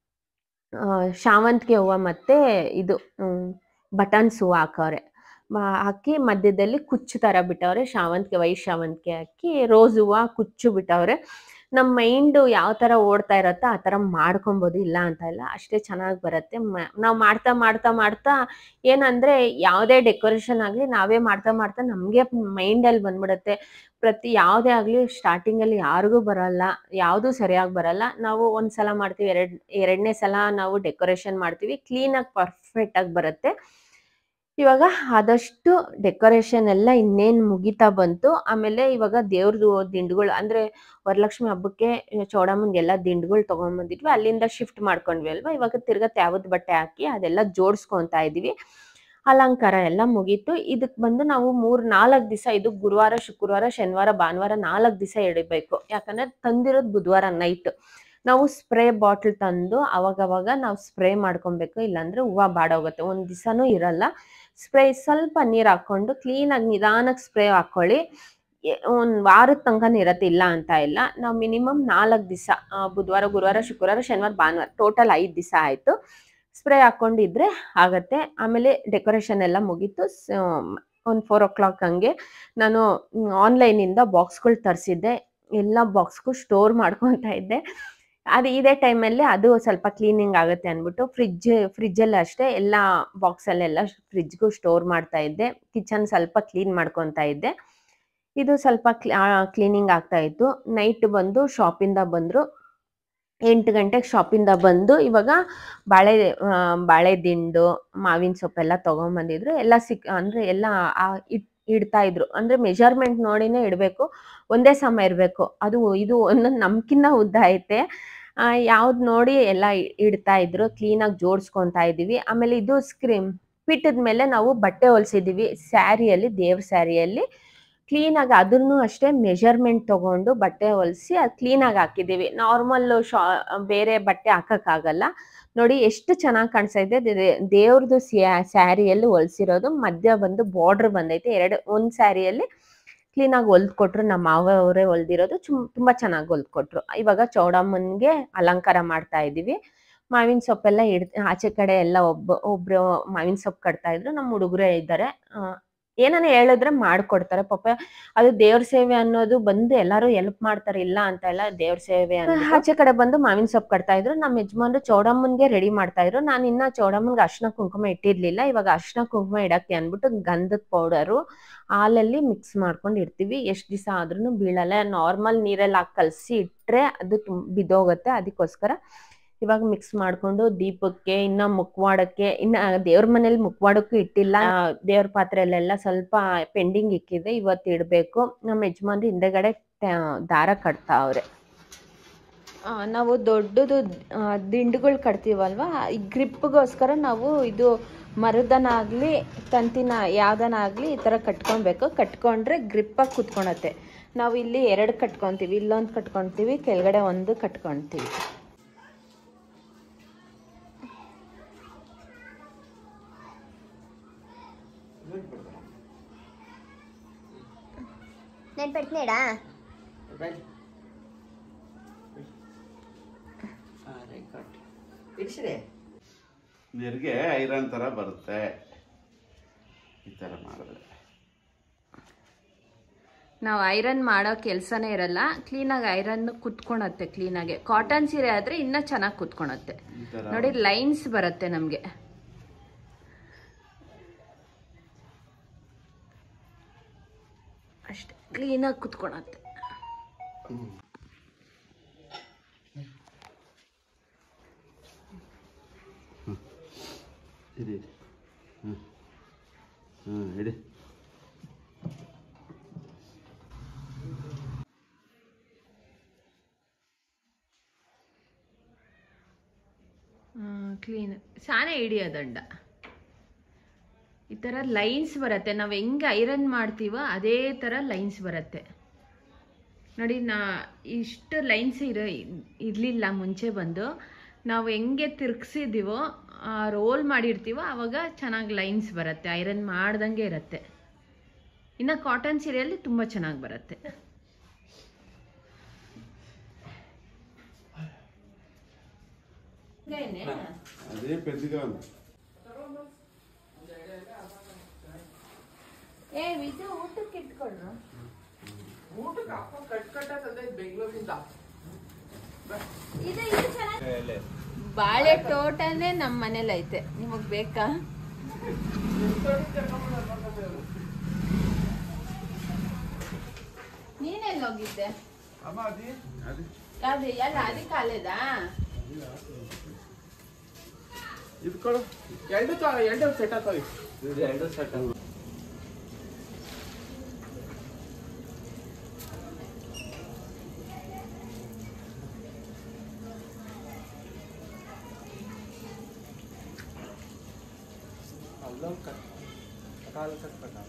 ಶಾವಂತಿಗೆ ಹೂವು ಮತ್ತು ಇದು ಬಟನ್ಸ್ ಹೂವು ಹಾಕವ್ರೆ. ಹಾಕಿ ಮಧ್ಯದಲ್ಲಿ ಕುಚ್ಚು ಥರ ಬಿಟ್ಟವ್ರೆ. ವೈಟ್ ಶಾವಂತಿಗೆ ಹಾಕಿ ರೋಸ್ ಹೂವು ಕುಚ್ಚು ಬಿಟ್ಟವ್ರೆ. ನಮ್ಮ ಮೈಂಡು ಯಾವ ಥರ ಓಡ್ತಾ ಇರತ್ತೋ ಆ ಥರ ಮಾಡ್ಕೊಬೋದು, ಇಲ್ಲ ಅಂತ ಇಲ್ಲ, ಅಷ್ಟೇ ಚೆನ್ನಾಗಿ ಬರುತ್ತೆ. ನಾವು ಮಾಡ್ತಾ ಏನಂದರೆ ಯಾವುದೇ ಡೆಕೋರೇಷನ್ ಆಗಲಿ ನಾವೇ ಮಾಡ್ತಾ ನಮಗೆ ಮೈಂಡಲ್ಲಿ ಬಂದ್ಬಿಡುತ್ತೆ. ಯಾವುದೇ ಆಗಲಿ ಸ್ಟಾರ್ಟಿಂಗಲ್ಲಿ ಯಾರಿಗೂ ಬರಲ್ಲ, ಯಾವುದೂ ಸರಿಯಾಗಿ ಬರಲ್ಲ. ನಾವು ಒಂದು ಸಲ ಮಾಡ್ತೀವಿ, ಎರಡನೇ ಸಲ ನಾವು ಡೆಕೋರೇಷನ್ ಮಾಡ್ತೀವಿ, ಕ್ಲೀನಾಗಿ ಪರ್ಫೆಕ್ಟಾಗಿ ಬರುತ್ತೆ. ಇವಾಗ ಆದಷ್ಟು ಡೆಕೋರೇಷನ್ ಎಲ್ಲ ಇನ್ನೇನು ಮುಗಿತಾ ಬಂತು. ಆಮೇಲೆ ಇವಾಗ ದೇವ್ರದ್ದು ದಿಂಡುಗಳು, ಅಂದರೆ ವರಲಕ್ಷ್ಮಿ ಹಬ್ಬಕ್ಕೆ ಚೌಡಮ್ಮನಿಗೆಲ್ಲ ದಿಂಡುಗಳು ತೊಗೊಂಬಂದಿದ್ವಿ, ಅಲ್ಲಿಂದ ಶಿಫ್ಟ್ ಮಾಡ್ಕೊಂಡ್ವಿ ಅಲ್ವಾ. ಇವಾಗ ತಿರ್ಗಾ ತ್ಯಾವದ ಬಟ್ಟೆ ಹಾಕಿ ಅದೆಲ್ಲ ಜೋಡಿಸ್ಕೊತಾ ಇದ್ದೀವಿ. ಅಲಂಕಾರ ಎಲ್ಲ ಮುಗೀತು. ಇದಕ್ಕೆ ಬಂದು ನಾವು 3-4 ದಿವಸ, ಇದು ಗುರುವಾರ, ಶುಕ್ರವಾರ, ಶನಿವಾರ, ಭಾನುವಾರ 4 ದಿವಸ ಇಡಬೇಕು. ಯಾಕಂದರೆ ತಂದಿರೋದು ಬುಧವಾರ ನೈಟ್. ನಾವು ಸ್ಪ್ರೇ ಬಾಟ್ಲ್ ತಂದು ಅವಾಗವಾಗ ನಾವು ಸ್ಪ್ರೇ ಮಾಡ್ಕೊಬೇಕು, ಇಲ್ಲಾಂದರೆ ಹೂವು ಬಾಡೋಗುತ್ತೆ, ಒಂದು ದಿವಸನೂ ಇರಲ್ಲ. ಸ್ಪ್ರೇ ಸ್ವಲ್ಪ ನೀರು ಹಾಕ್ಕೊಂಡು ಕ್ಲೀನಾಗಿ ನಿಧಾನಕ್ಕೆ ಸ್ಪ್ರೇ ಹಾಕ್ಕೊಳ್ಳಿ. ಒಂದು ವಾರದ ತನಕ ಇರತ್ತೆ, ಇಲ್ಲ ಅಂತ ಇಲ್ಲ. ನಾವು ಮಿನಿಮಮ್ 4 ದಿವಸ, ಬುಧವಾರ, ಗುರುವಾರ, ಶುಕ್ರವಾರ, ಶನಿವಾರ, ಭಾನುವಾರ, ಟೋಟಲ್ 5 ದಿವಸ ಆಯಿತು. ಸ್ಪ್ರೇ ಹಾಕ್ಕೊಂಡಿದ್ರೆ ಆಗತ್ತೆ. ಆಮೇಲೆ ಡೆಕೋರೇಷನ್ ಎಲ್ಲ ಮುಗೀತು. ಒಂದು 4 o'clock ಹಂಗೆ ನಾನು ಆನ್ಲೈನಿಂದ ಬಾಕ್ಸ್ಗಳು ತರಿಸಿದ್ದೆ. ಎಲ್ಲ ಬಾಕ್ಸ್ಗೂ ಸ್ಟೋರ್ ಮಾಡ್ಕೊತಾ ಇದ್ದೆ. ಅದು ಇದೇ ಟೈಮಲ್ಲಿ ಅದು ಸ್ವಲ್ಪ ಕ್ಲೀನಿಂಗ್ ಆಗುತ್ತೆ ಅಂದ್ಬಿಟ್ಟು ಫ್ರಿಜ್ಜಲ್ಲಿ ಅಷ್ಟೇ ಎಲ್ಲ ಬಾಕ್ಸಲ್ಲೆಲ್ಲ ಫ್ರಿಜ್ಗೂ ಸ್ಟೋರ್ ಮಾಡ್ತಾ ಇದ್ದೆ. ಕಿಚನ್ ಸ್ವಲ್ಪ ಕ್ಲೀನ್ ಮಾಡ್ಕೊತಾ ಇದ್ದೆ. ಇದು ಸ್ವಲ್ಪ ಕ್ಲೀನಿಂಗ್ ಆಗ್ತಾ ಇತ್ತು. ನೈಟ್ ಬಂದು ಶಾಪಿಂದ ಬಂದರು, 8 ಗಂಟೆಗೆ ಶಾಪಿಂದ ಬಂದು ಇವಾಗ ಬಾಳೆ ದಿಂಡು, ಮಾವಿನ ಸೊಪ್ಪೆಲ್ಲ ತೊಗೊಂಬಂದಿದ್ರು. ಎಲ್ಲ ಅಂದರೆ ಎಲ್ಲ ಇಡ್ತಾ ಇದ್ರು. ಅಂದರೆ ಮೆಜರ್ಮೆಂಟ್ ನೋಡಿನೇ ಇಡಬೇಕು, ಒಂದೇ ಸಮ ಇರಬೇಕು. ಇದು ಒಂದೊಂದು ನಮ್ಕಿನ್ನ ಉದ್ದ ಐತೆ, ಯಾವ್ದು ನೋಡಿ ಎಲ್ಲ ಇಡ್ತಾ ಇದ್ರು. ಕ್ಲೀನಾಗಿ ಜೋಡಿಸ್ಕೊತಾ ಇದ್ದೀವಿ. ಆಮೇಲೆ ಇದು ಪಿಟ್ಟದ ಮೇಲೆ ನಾವು ಬಟ್ಟೆ ಹೊಲಿಸಿದ್ದೀವಿ, ಸ್ಯಾರಿಯಲ್ಲಿ, ದೇವ್ರ ಸ್ಯಾರಿಯಲ್ಲಿ ಕ್ಲೀನಾಗಿ. ಅದನ್ನು ಅಷ್ಟೇ ಮೆಜರ್ಮೆಂಟ್ ತೊಗೊಂಡು ಬಟ್ಟೆ ಹೊಲಿಸಿ ಅದು ಕ್ಲೀನಾಗಿ ಹಾಕಿದ್ದೀವಿ. ನಾರ್ಮಲ್ಲು ಬೇರೆ ಬಟ್ಟೆ ಹಾಕೋಕ್ಕಾಗಲ್ಲ. ನೋಡಿ ಎಷ್ಟು ಚೆನ್ನಾಗಿ ಕಾಣಿಸ್ತಾ ಇದೆ. ದೇವ್ರದ್ದು ಸ್ಯಾರಿಯಲ್ಲಿ ಹೊಲಿಸಿರೋದು. ಮಧ್ಯ ಬಂದು ಬಾರ್ಡ್ರ್ ಬಂದೈತೆ. ಒಂದು ಸ್ಯಾರಿಯಲ್ಲಿ ಕ್ಲೀನಾಗಿ ಹೊಲ್ದ್ಕೊಟ್ರು. ನಮ್ಮ ಮಾವವರೇ ಹೊಲ್ದಿರೋದು, ತುಂಬ ಚೆನ್ನಾಗಿ ಹೊಲ್ದ್ಕೊಟ್ರು. ಇವಾಗ ಚೌಡಮ್ಮನಿಗೆ ಅಲಂಕಾರ ಮಾಡ್ತಾ ಇದ್ದೀವಿ. ಮಾವಿನ ಸೊಪ್ಪೆಲ್ಲ ಆಚೆ ಕಡೆ ಎಲ್ಲ ಒಬ್ರು ಮಾವಿನ ಸೊಪ್ಪು ಕಟ್ತಾ ಇದ್ರು. ನಮ್ಮ ಹುಡುಗರೇ ಇದ್ದಾರೆ, ಏನನ್ನ ಹೇಳಿದ್ರೆ ಮಾಡ್ಕೊಡ್ತಾರೆ. ಪಾಪ ಅದು ದೇವ್ರ ಸೇವೆ ಅನ್ನೋದು ಬಂದು ಎಲ್ಲರೂ ಹೆಲ್ಪ್ ಮಾಡ್ತಾರೆ, ಇಲ್ಲ ಅಂತ ಇಲ್ಲ. ದೇವ್ರ ಸೇವೆ ಆಚೆ ಕಡೆ ಬಂದು ಮಾವಿನ ಸೊಪ್ಪು ಕಟ್ತಾ ಇದ್ರು. ನಮ್ಮ ಯಜಮಾನ್ರು ಚೌಡಮ್ಮನ್ಗೆ ರೆಡಿ ಮಾಡ್ತಾ ಇದ್ರು. ನಾನು ಇನ್ನ ಚೌಡಮ್ಮನ್ಗೆ ಅರ್ಶಿನ ಕುಂಕುಮ ಇಟ್ಟಿರ್ಲಿಲ್ಲ. ಇವಾಗ ಅರ್ಶಿನ ಕುಂಕುಮ ಇಡಕ್ಕೆ ಅಂದ್ಬಿಟ್ಟು ಗಂಧದ ಪೌಡರು ಹಾಲಲ್ಲಿ ಮಿಕ್ಸ್ ಮಾಡ್ಕೊಂಡು ಇಡ್ತೀವಿ. ಎಷ್ಟು ದಿವಸ ಆದ್ರೂ ಬೀಳಲ್ಲ. ನಾರ್ಮಲ್ ನೀರಲ್ಲಿ ಹಾಕಿ ಕಲಸಿ ಇಟ್ಟರೆ ಅದು ಬಿದ್ದೋಗುತ್ತೆ. ಅದಕ್ಕೋಸ್ಕರ ಇವಾಗ ಮಿಕ್ಸ್ ಮಾಡ್ಕೊಂಡು ದೀಪಕ್ಕೆ, ಇನ್ನ ಮುಖವಾಡಕ್ಕೆ, ಇನ್ನ ದೇವ್ರ ಮನೇಲಿ ಮುಖವಾಡಕ್ಕೂ ಇಟ್ಟಿಲ್ಲ. ದೇವ್ರ ಪಾತ್ರೆಯಲ್ಲೆಲ್ಲ ಸ್ವಲ್ಪ ಪೆಂಡಿಂಗ್ ಇಕ್ಕಿದೆ, ಇವತ್ತು ಇಡಬೇಕು. ನಮ್ಮ ಯಜಮಾನ್ರು ಹಿಂದೆಗಡೆ ದಾರ ಕಟ್ತಾವ್ರೆ. ನಾವು ದೊಡ್ಡದು ದಿಂಡುಗಳು ಕಟ್ತೀವಲ್ವ, ಈ ಗ್ರಿಪ್ಗೋಸ್ಕರ ನಾವು ಇದು ಮರದನಾಗಲಿ ತಂತಿನ ಯಾವುದನ್ನಾಗಲಿ ಈ ಥರ ಕಟ್ಕೊಬೇಕು. ಕಟ್ಕೊಂಡ್ರೆ ಗ್ರಿಪ್ಪಾಗಿ ಕುತ್ಕೊಳತ್ತೆ. ನಾವು ಇಲ್ಲಿ 2 ಕಟ್ಕೊತೀವಿ, ಇಲ್ಲೊಂದು ಕಟ್ಕೊತೀವಿ, ಕೆಳಗಡೆ ಒಂದು ಕಟ್ಕೊತೀವಿ. నేను పెట్టినాడా ನೆರಿಗೆ ಐರನ್ ಥರ ಬರುತ್ತೆ ಈ ಥರ ಮಾಡಿದ್ರೆ. ನಾವು ಐರನ್ ಮಾಡೋ ಕೆಲಸನೇ ಇರಲ್ಲ. ಕ್ಲೀನಾಗಿ ಐರನ್ ಕುತ್ಕೊಳತ್ತೆ ಕ್ಲೀನಾಗೆ. ಕಾಟನ್ ಸೀರೆ ಆದರೆ ಇನ್ನೂ ಚೆನ್ನಾಗಿ ಕುತ್ಕೊಳತ್ತೆ. ನೋಡಿ ಲೈನ್ಸ್ ಬರುತ್ತೆ ನಮಗೆ. ಕ್ಲೀನಾಗಿ ಕುತ್ಕೊಳತ್ತೆ. ಇಡಿ ಇಡಿ. ಕ್ಲೀನ್ ಸಾನೆ ಹಿಡಿಯೋದಂಡ. ಈ ಥರ ಲೈನ್ಸ್ ಬರುತ್ತೆ. ನಾವು ಹೆಂಗೆ ಐರನ್ ಮಾಡ್ತೀವೋ ಅದೇ ಥರ ಲೈನ್ಸ್ ಬರುತ್ತೆ ನೋಡಿ. ಇಷ್ಟು ಲೈನ್ಸ್ ಇರಲಿಲ್ಲ ಮುಂಚೆ ಬಂದು. ನಾವು ಹೆಂಗೆ ತಿರ್ಗಿಸಿದ್ದೀವೋ ರೋಲ್ ಮಾಡಿರ್ತೀವೋ ಆವಾಗ ಚೆನ್ನಾಗಿ ಲೈನ್ಸ್ ಬರುತ್ತೆ. ಐರನ್ ಮಾಡ್ದಂಗೆ ಇರುತ್ತೆ. ಇನ್ನು ಕಾಟನ್ ಸೀರೆಯಲ್ಲಿ ತುಂಬ ಚೆನ್ನಾಗಿ ಬರುತ್ತೆ. ಅದೇ ಪೆದ್ದಿಗೆ ಇದು ಊಟಕ್ಕೆ ಇಟ್ಕೊಳ್ರು. ಊಟಕ್ಕೆ ಅಪ್ಪ ಕಟ್ಟ ಬೆಂಗಳೂರಿಂದ ಬಾಳೆ ತೋಟನೇ ನಮ್ಮ ಮನೇಲಿ ಐತೆ. ನಿಮಗ್ ಬೇಕಾ? ನೀನೆಲ್ಲ ಹೋಗಿದ್ದೆ? ಯಾವ್ದು ಎಲ್ಲ ಅದಿ ಕಾಲೇದಾ? ಇದ್ಕೊಳು. ಎರಡು ಸೆಟ್ ಆಗ್ತಾವೆ. ಎರಡು ಸೆಟ್ काल तक पता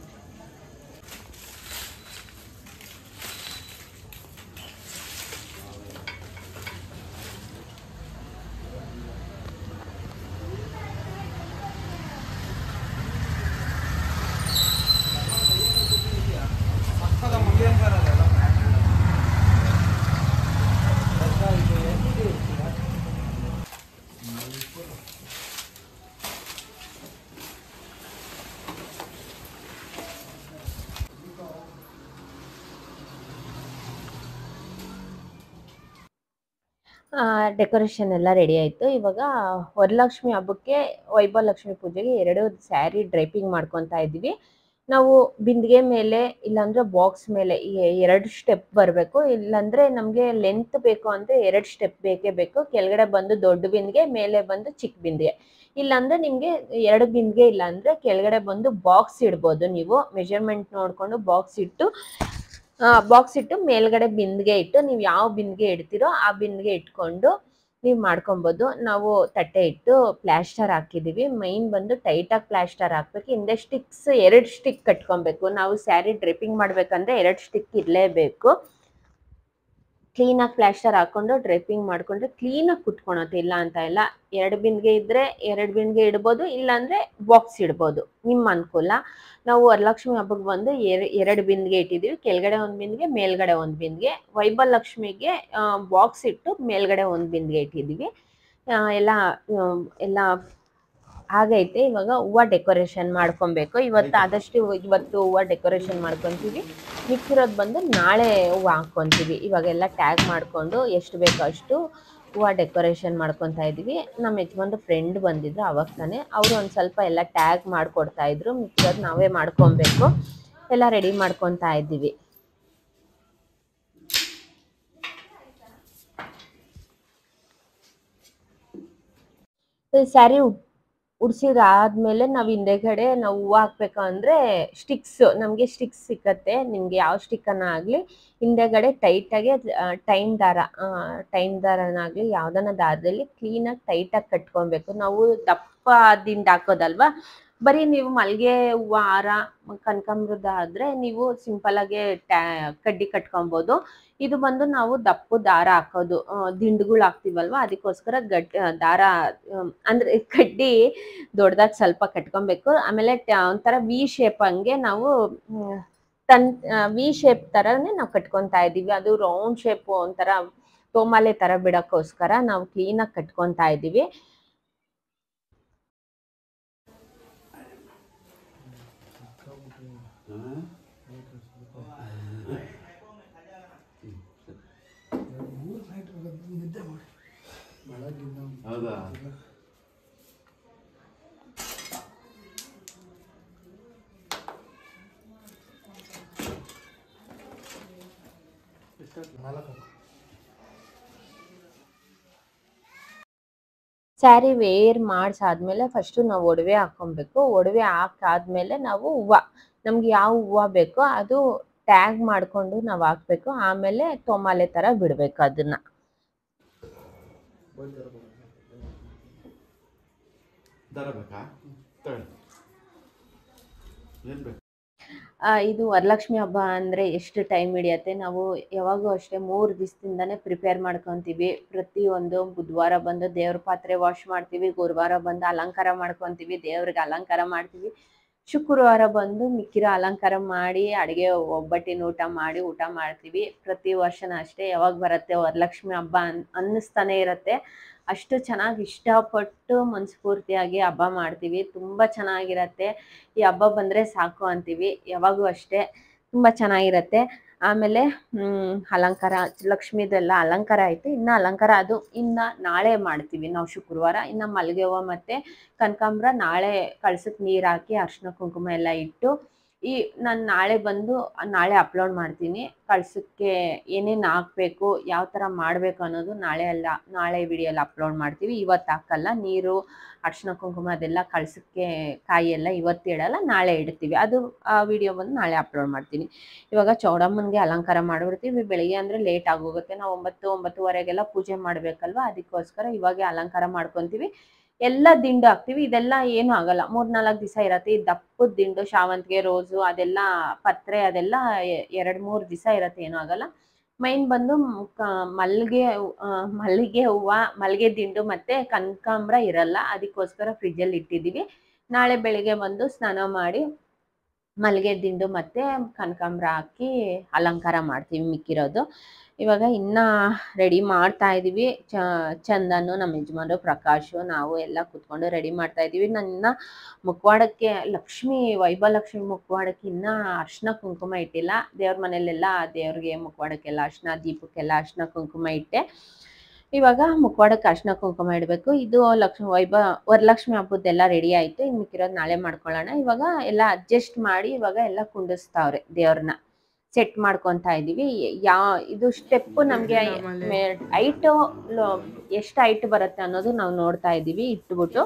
ಡೆಕೋರೇಷನ್ ಎಲ್ಲ ರೆಡಿ ಆಯಿತು. ಇವಾಗ ವರಲಕ್ಷ್ಮಿ ಹಬ್ಬಕ್ಕೆ ವೈಭವ ಲಕ್ಷ್ಮಿ ಪೂಜೆಗೆ 2 ಸ್ಯಾರಿ ಡ್ರೈಪಿಂಗ್ ಮಾಡ್ಕೊತಾ ಇದ್ವಿ. ನಾವು ಬಿಂದಿಗೆ ಮೇಲೆ ಇಲ್ಲಾಂದ್ರೆ ಬಾಕ್ಸ್ ಮೇಲೆ 2 ಸ್ಟೆಪ್ ಬರಬೇಕು. ಇಲ್ಲಾಂದ್ರೆ ನಮಗೆ ಲೆಂತ್ ಬೇಕು ಅಂದರೆ 2 ಸ್ಟೆಪ್ ಬೇಕೇ ಬೇಕು. ಕೆಳಗಡೆ ಬಂದು ದೊಡ್ಡ ಬಿಂದಿಗೆ, ಮೇಲೆ ಬಂದು ಚಿಕ್ಕ ಬಿಂದಿಗೆ. ಇಲ್ಲಾಂದ್ರೆ ನಿಮಗೆ 2 ಬಿಂದಿಗೆ ಇಲ್ಲಾಂದ್ರೆ ಕೆಳಗಡೆ ಬಂದು ಬಾಕ್ಸ್ ಇಡ್ಬೋದು. ನೀವು ಮೆಜರ್ಮೆಂಟ್ ನೋಡಿಕೊಂಡು ಬಾಕ್ಸ್ ಇಟ್ಟು ಮೇಲ್ಗಡೆ ಬಿಂದಿಗೆ ಇಟ್ಟು ನೀವು ಯಾವ ಬಿಂದಿಗೆ ಇಡ್ತೀರೋ ಆ ಬಿಂದಿಗೆ ಇಟ್ಕೊಂಡು ನೀವು ಮಾಡ್ಕೊಬೋದು. ನಾವು ತಟ್ಟೆ ಇಟ್ಟು ಪ್ಲಾಸ್ಟರ್ ಹಾಕಿದ್ದೀವಿ. ಮೈನ್ ಬಂದು ಟೈಟಾಗಿ ಪ್ಲಾಸ್ಟರ್ ಹಾಕ್ಬೇಕು. ಹಿಂದೆ ಸ್ಟಿಕ್ಸ್ 2 ಸ್ಟಿಕ್ ಕಟ್ಕೊಬೇಕು. ನಾವು ಸ್ಯಾರಿ ಡ್ರಿಪ್ಪಿಂಗ್ ಮಾಡ್ಬೇಕಂದ್ರೆ 2 ಸ್ಟಿಕ್ ಇರಲೇಬೇಕು. ಕ್ಲೀನಾಗಿ ಪ್ಲಾಸ್ಟರ್ ಹಾಕೊಂಡು ಡ್ರೈಪಿಂಗ್ ಮಾಡ್ಕೊಂಡ್ರೆ ಕ್ಲೀನಾಗಿ ಕುತ್ಕೊಳತ್ತೆ. ಇಲ್ಲ ಅಂತ ಇಲ್ಲ, 2 ಬಿಂದಿಗೆ ಇದ್ದರೆ 2 ಬಿಂದಿಗೆ ಇಡ್ಬೋದು, ಇಲ್ಲಾಂದರೆ ಬಾಕ್ಸ್ ಇಡ್ಬೋದು, ನಿಮ್ಮ ಅನುಕೂಲ. ನಾವು ವರಲಕ್ಷ್ಮಿ ಹಬ್ಬಕ್ಕೆ ಬಂದು 2 ಬಿಂದಿಗೆ ಇಟ್ಟಿದ್ದೀವಿ. ಕೆಳಗಡೆ 1 ಬಿಂದಿಗೆ, ಮೇಲ್ಗಡೆ 1 ಬಿಂದಿಗೆ. ವೈಭವ ಲಕ್ಷ್ಮಿಗೆ ಬಾಕ್ಸ್ ಇಟ್ಟು ಮೇಲ್ಗಡೆ 1 ಬಿಂದಿಗೆ ಇಟ್ಟಿದ್ದೀವಿ. ಎಲ್ಲ ಆಗೈತೆ. ಇವಾಗ ಹೂವು ಡೆಕೋರೇಷನ್ ಮಾಡ್ಕೊಬೇಕು. ಇವತ್ತು ಹೂವು ಡೆಕೋರೇಷನ್ ಮಾಡ್ಕೊತೀವಿ. ಮಿಕ್ಕಿರೋದು ಬಂದು ನಾಳೆ ಹೂವು ಹಾಕ್ಕೊತೀವಿ. ಇವಾಗೆಲ್ಲ ಟ್ಯಾಗ್ ಮಾಡಿಕೊಂಡು ಎಷ್ಟು ಬೇಕೋ ಅಷ್ಟು ಹೂವು ಡೆಕೋರೇಷನ್ ಮಾಡ್ಕೊತಾ ಇದ್ವಿ. ನಮ್ಮ ಯಜಮಾನ್ರು ಫ್ರೆಂಡ್ ಬಂದಿದ್ರು ಅವಾಗ ತಾನೇ. ಅವರು ಒಂದು ಸ್ವಲ್ಪ ಎಲ್ಲ ಟ್ಯಾಗ್ ಮಾಡಿಕೊಡ್ತಾ ಇದ್ರು. ಮಿಕ್ಕಿರೋದು ನಾವೇ ಮಾಡ್ಕೊಬೇಕು. ಎಲ್ಲ ರೆಡಿ ಮಾಡ್ಕೊತಾ ಇದ್ದೀವಿ. ಸ್ಯಾರಿ ಉಡ್ಸಿದಾದ್ಮೇಲೆ ನಾವು ಹಿಂದೆಗಡೆ ನಾವು ಹೂವು ಹಾಕ್ಬೇಕಂದ್ರೆ ನಮಗೆ ಸ್ಟಿಕ್ಸ್ ಸಿಕ್ಕತ್ತೆ. ನಿಮಗೆ ಯಾವ ಸ್ಟಿಕ್ಕನ್ನ ಆಗಲಿ ಹಿಂದೆಗಡೆ ಟೈಟಾಗಿ ಟೈಮ್ ದಾರನಾಗಲಿ ಯಾವುದನ್ನ ದಾರದಲ್ಲಿ ಕ್ಲೀನಾಗಿ ಟೈಟಾಗಿ ಕಟ್ಕೊಬೇಕು. ನಾವು ದಪ್ಪದಿಂದ ಹಾಕೋದಲ್ವಾ. ಬರೀ ನೀವು ಮಲ್ಲಿಗೆ ಹೂವು ಹಾರ ಕನಕಾಂಬರದ ಆದರೆ ನೀವು ಸಿಂಪಲಾಗಿ ಕಡ್ಡಿ ಕಟ್ಕೊಬೋದು. ಇದು ಬಂದು ನಾವು ದಪ್ಪು ದಾರ ಹಾಕೋದು, ದಿಂಡುಗಳು ಹಾಕ್ತೀವಲ್ವ, ಅದಕ್ಕೋಸ್ಕರ ದಾರ ಅಂದರೆ ಕಡ್ಡಿ ದೊಡ್ಡದಾಗಿ ಸ್ವಲ್ಪ ಕಟ್ಕೊಬೇಕು. ಆಮೇಲೆ ಒಂಥರ ವಿ ಶೇಪ್ ಹಂಗೆ ನಾವು ವಿ ಶೇಪ್ ಥರನೇ ನಾವು ಕಟ್ಕೊತಾ ಇದ್ದೀವಿ. ಅದು ರೌಂಡ್ ಶೇಪು ಒಂಥರ ತೋಮಾಲೆ ಥರ ಬಿಡೋಕ್ಕೋಸ್ಕರ ನಾವು ಕ್ಲೀನಾಗಿ ಕಟ್ಕೊತಾ ಇದ್ದೀವಿ. ಹೌದಾ? ನಾಲ್ಕು ಸ್ಯಾರಿ ವೇರ್ ಮಾಡಿಸಾದ್ಮೇಲೆ ಫಸ್ಟು ನಾವು ಒಡವೆ ಹಾಕ್ಕೊಬೇಕು. ಒಡವೆ ಹಾಕಾದ್ಮೇಲೆ ನಾವು ಹೂವು, ನಮ್ಗೆ ಯಾವ ಹೂವು ಬೇಕೋ ಅದು ಟ್ಯಾಗ್ ಮಾಡಿಕೊಂಡು ನಾವು ಹಾಕ್ಬೇಕು. ಆಮೇಲೆ ತೊಮಾಲೆ ಥರ ಬಿಡಬೇಕು ಅದನ್ನು. ದಾರ ಬೇಕಾ? ತಗೊಳ್ಳಿ. ಏನು ಬೇಕು? ಇದು ವರಲಕ್ಷ್ಮಿ ಹಬ್ಬ ಅಂದರೆ ಎಷ್ಟು ಟೈಮ್ ಹಿಡಿಯುತ್ತೆ. ನಾವು ಯಾವಾಗೂ ಅಷ್ಟೇ 3 ದಿವಸದಿಂದನೇ ಪ್ರಿಪೇರ್ ಮಾಡ್ಕೊತೀವಿ. ಪ್ರತಿಯೊಂದು ಬುಧವಾರ ಬಂದು ದೇವ್ರ ಪಾತ್ರೆ ವಾಶ್ ಮಾಡ್ತೀವಿ, ಗುರುವಾರ ಬಂದು ಅಲಂಕಾರ ಮಾಡ್ಕೊತೀವಿ, ದೇವ್ರಿಗೆ ಅಲಂಕಾರ ಮಾಡ್ತೀವಿ, ಶುಕ್ರವಾರ ಬಂದು ಮಿಕ್ಕಿರೋ ಅಲಂಕಾರ ಮಾಡಿ ಅಡುಗೆ ಒಬ್ಬಟ್ಟಿನ ಊಟ ಮಾಡಿ ಊಟ ಮಾಡ್ತೀವಿ. ಪ್ರತಿ ವರ್ಷನೂ ಅಷ್ಟೇ. ಯಾವಾಗ ಬರುತ್ತೆ ವರಲಕ್ಷ್ಮಿ ಹಬ್ಬ ಅನ್ನಿಸ್ತಾನೆ ಇರುತ್ತೆ. ಅಷ್ಟು ಚೆನ್ನಾಗಿ ಇಷ್ಟಪಟ್ಟು ಮನಸ್ಫೂರ್ತಿಯಾಗಿ ಹಬ್ಬ ಮಾಡ್ತೀವಿ. ತುಂಬ ಚೆನ್ನಾಗಿರತ್ತೆ. ಈ ಹಬ್ಬ ಬಂದರೆ ಸಾಕು ಅಂತೀವಿ. ಯಾವಾಗೂ ಅಷ್ಟೇ ತುಂಬ ಚೆನ್ನಾಗಿರತ್ತೆ. ಆಮೇಲೆ ಅಲಂಕಾರ ಲಕ್ಷ್ಮೀದೆಲ್ಲ ಅಲಂಕಾರ ಆಯಿತು. ಇನ್ನು ಅಲಂಕಾರ ಅದು ಇನ್ನು ನಾಳೆ ಮಾಡ್ತೀವಿ ನಾವು ಶುಕ್ರವಾರ. ಇನ್ನು ಮಲ್ಲಿಗೆ ಹೂವು ಮತ್ತು ಕನಕಾಂಬರ ನಾಳೆ ಕಳ್ಸಕ್ಕೆ ನೀರು ಹಾಕಿ ಅರಿಶಿನ ಕುಂಕುಮ ಎಲ್ಲ ಇಟ್ಟು ನಾನು ನಾಳೆ ಅಪ್ಲೋಡ್ ಮಾಡ್ತೀನಿ. ಕಳ್ಸಕ್ಕೆ ಏನೇನು ಹಾಕಬೇಕು, ಯಾವ ಥರ ಮಾಡಬೇಕು ಅನ್ನೋದು ನಾಳೆ ವಿಡಿಯೋಲ್ಲಿ ಅಪ್ಲೋಡ್ ಮಾಡ್ತೀವಿ. ಇವತ್ತು ಹಾಕಲ್ಲ. ನೀರು ಅರಿಶಿನ ಕುಂಕುಮ ಅದೆಲ್ಲ ಕಳ್ಸಕ್ಕೆ ಕಾಯಿ ಎಲ್ಲ ಇವತ್ತು ಇಡಲ್ಲ, ನಾಳೆ ಇಡ್ತೀವಿ. ಅದು ಆ ವಿಡಿಯೋ ಬಂದು ನಾಳೆ ಅಪ್ಲೋಡ್ ಮಾಡ್ತೀನಿ. ಇವಾಗ ಚೌಡಮ್ಮನಿಗೆ ಅಲಂಕಾರ ಮಾಡಿಬಿಡ್ತೀವಿ. ಬೆಳಿಗ್ಗೆ ಅಂದರೆ ಲೇಟ್ ಆಗೋಗುತ್ತೆ. ನಾವು 9-9:30ಗೆಲ್ಲ ಪೂಜೆ ಮಾಡಬೇಕಲ್ವ, ಅದಕ್ಕೋಸ್ಕರ ಇವಾಗೆ ಅಲಂಕಾರ ಮಾಡ್ಕೊತೀವಿ. ಎಲ್ಲ ದಿಂಡು ಹಾಕ್ತೀವಿ. ಇದೆಲ್ಲ ಏನೂ ಆಗಲ್ಲ, 3-4 ದಿವಸ ಇರತ್ತೆ. ಈ ದಪ್ಪದ ದಿಂಡು ಶಾವಂತಿಗೆ, ರೋಸು ಅದೆಲ್ಲ ಪತ್ರೆ ಅದೆಲ್ಲ 2-3 ದಿವಸ ಇರತ್ತೆ, ಏನೂ ಆಗಲ್ಲ. ಮೈನ್ ಬಂದು ಮಲ್ಲಿಗೆ ಹೂವು, ಮಲ್ಲಿಗೆ ದಿಂಡು ಮತ್ತು ಕನಕಾಂಬರ ಇರಲ್ಲ, ಅದಕ್ಕೋಸ್ಕರ ಫ್ರಿಜ್ಜಲ್ಲಿ ಇಟ್ಟಿದ್ದೀವಿ. ನಾಳೆ ಬೆಳಿಗ್ಗೆ ಬಂದು ಸ್ನಾನ ಮಾಡಿ ಮಲ್ಲಿಗೆ ದಿಂಡು ಮತ್ತು ಕನಕಾಂಬರ ಹಾಕಿ ಅಲಂಕಾರ ಮಾಡ್ತೀವಿ ಮಿಕ್ಕಿರೋದು. ಇವಾಗ ಇನ್ನೂ ರೆಡಿ ಮಾಡ್ತಾ ಇದ್ದೀವಿ. ಚಂದನು, ನಮ್ಮ ಯಜಮಾನರು ಪ್ರಕಾಶು, ನಾವು ಎಲ್ಲ ಕೂತ್ಕೊಂಡು ರೆಡಿ ಮಾಡ್ತಾ ಇದ್ದೀವಿ. ನನ್ನ ಮುಖವಾಡಕ್ಕೆ ವೈಭವಲಕ್ಷ್ಮಿ ಮುಖವಾಡಕ್ಕೆ ಇನ್ನೂ ಅರಿಶಿನ ಕುಂಕುಮ ಇಟ್ಟಿಲ್ಲ. ದೇವ್ರ ಮನೆಯಲ್ಲೆಲ್ಲ ದೇವ್ರಿಗೆ ಮುಖವಾಡಕ್ಕೆಲ್ಲ ಅರಿಶಿನ, ದೀಪಕ್ಕೆಲ್ಲ ಅರಿಶಿನ ಕುಂಕುಮ ಇಟ್ಟೆ. ಇವಾಗ ಮುಖವಾಡಕ್ಕೆ ಅರಿಶಿನ ಕುಂಕುಮ ಇಡಬೇಕು. ಇದು ವರಲಕ್ಷ್ಮಿ ಹಬ್ಬದ್ದೆಲ್ಲ ರೆಡಿ ಆಯಿತು. ಇನ್ನು ಮಿಕ್ಕಿರೋದು ನಾಳೆ ಮಾಡ್ಕೊಳ್ಳೋಣ. ಇವಾಗ ಎಲ್ಲ ಅಡ್ಜಸ್ಟ್ ಮಾಡಿ ಇವಾಗ ಎಲ್ಲ ಕುಂಡಿಸ್ತಾವ್ರೆ, ದೇವ್ರನ್ನ ಸೆಟ್ ಮಾಡ್ಕೊತಾ ಇದ್ದೀವಿ. ಇದು ಸ್ಟೆಪ್ಪು ನಮಗೆ ಹೈಟು ಎಷ್ಟು ಹೈಟ್ ಬರುತ್ತೆ ಅನ್ನೋದು ನಾವು ನೋಡ್ತಾ ಇದ್ದೀವಿ ಇಟ್ಬಿಟ್ಟು.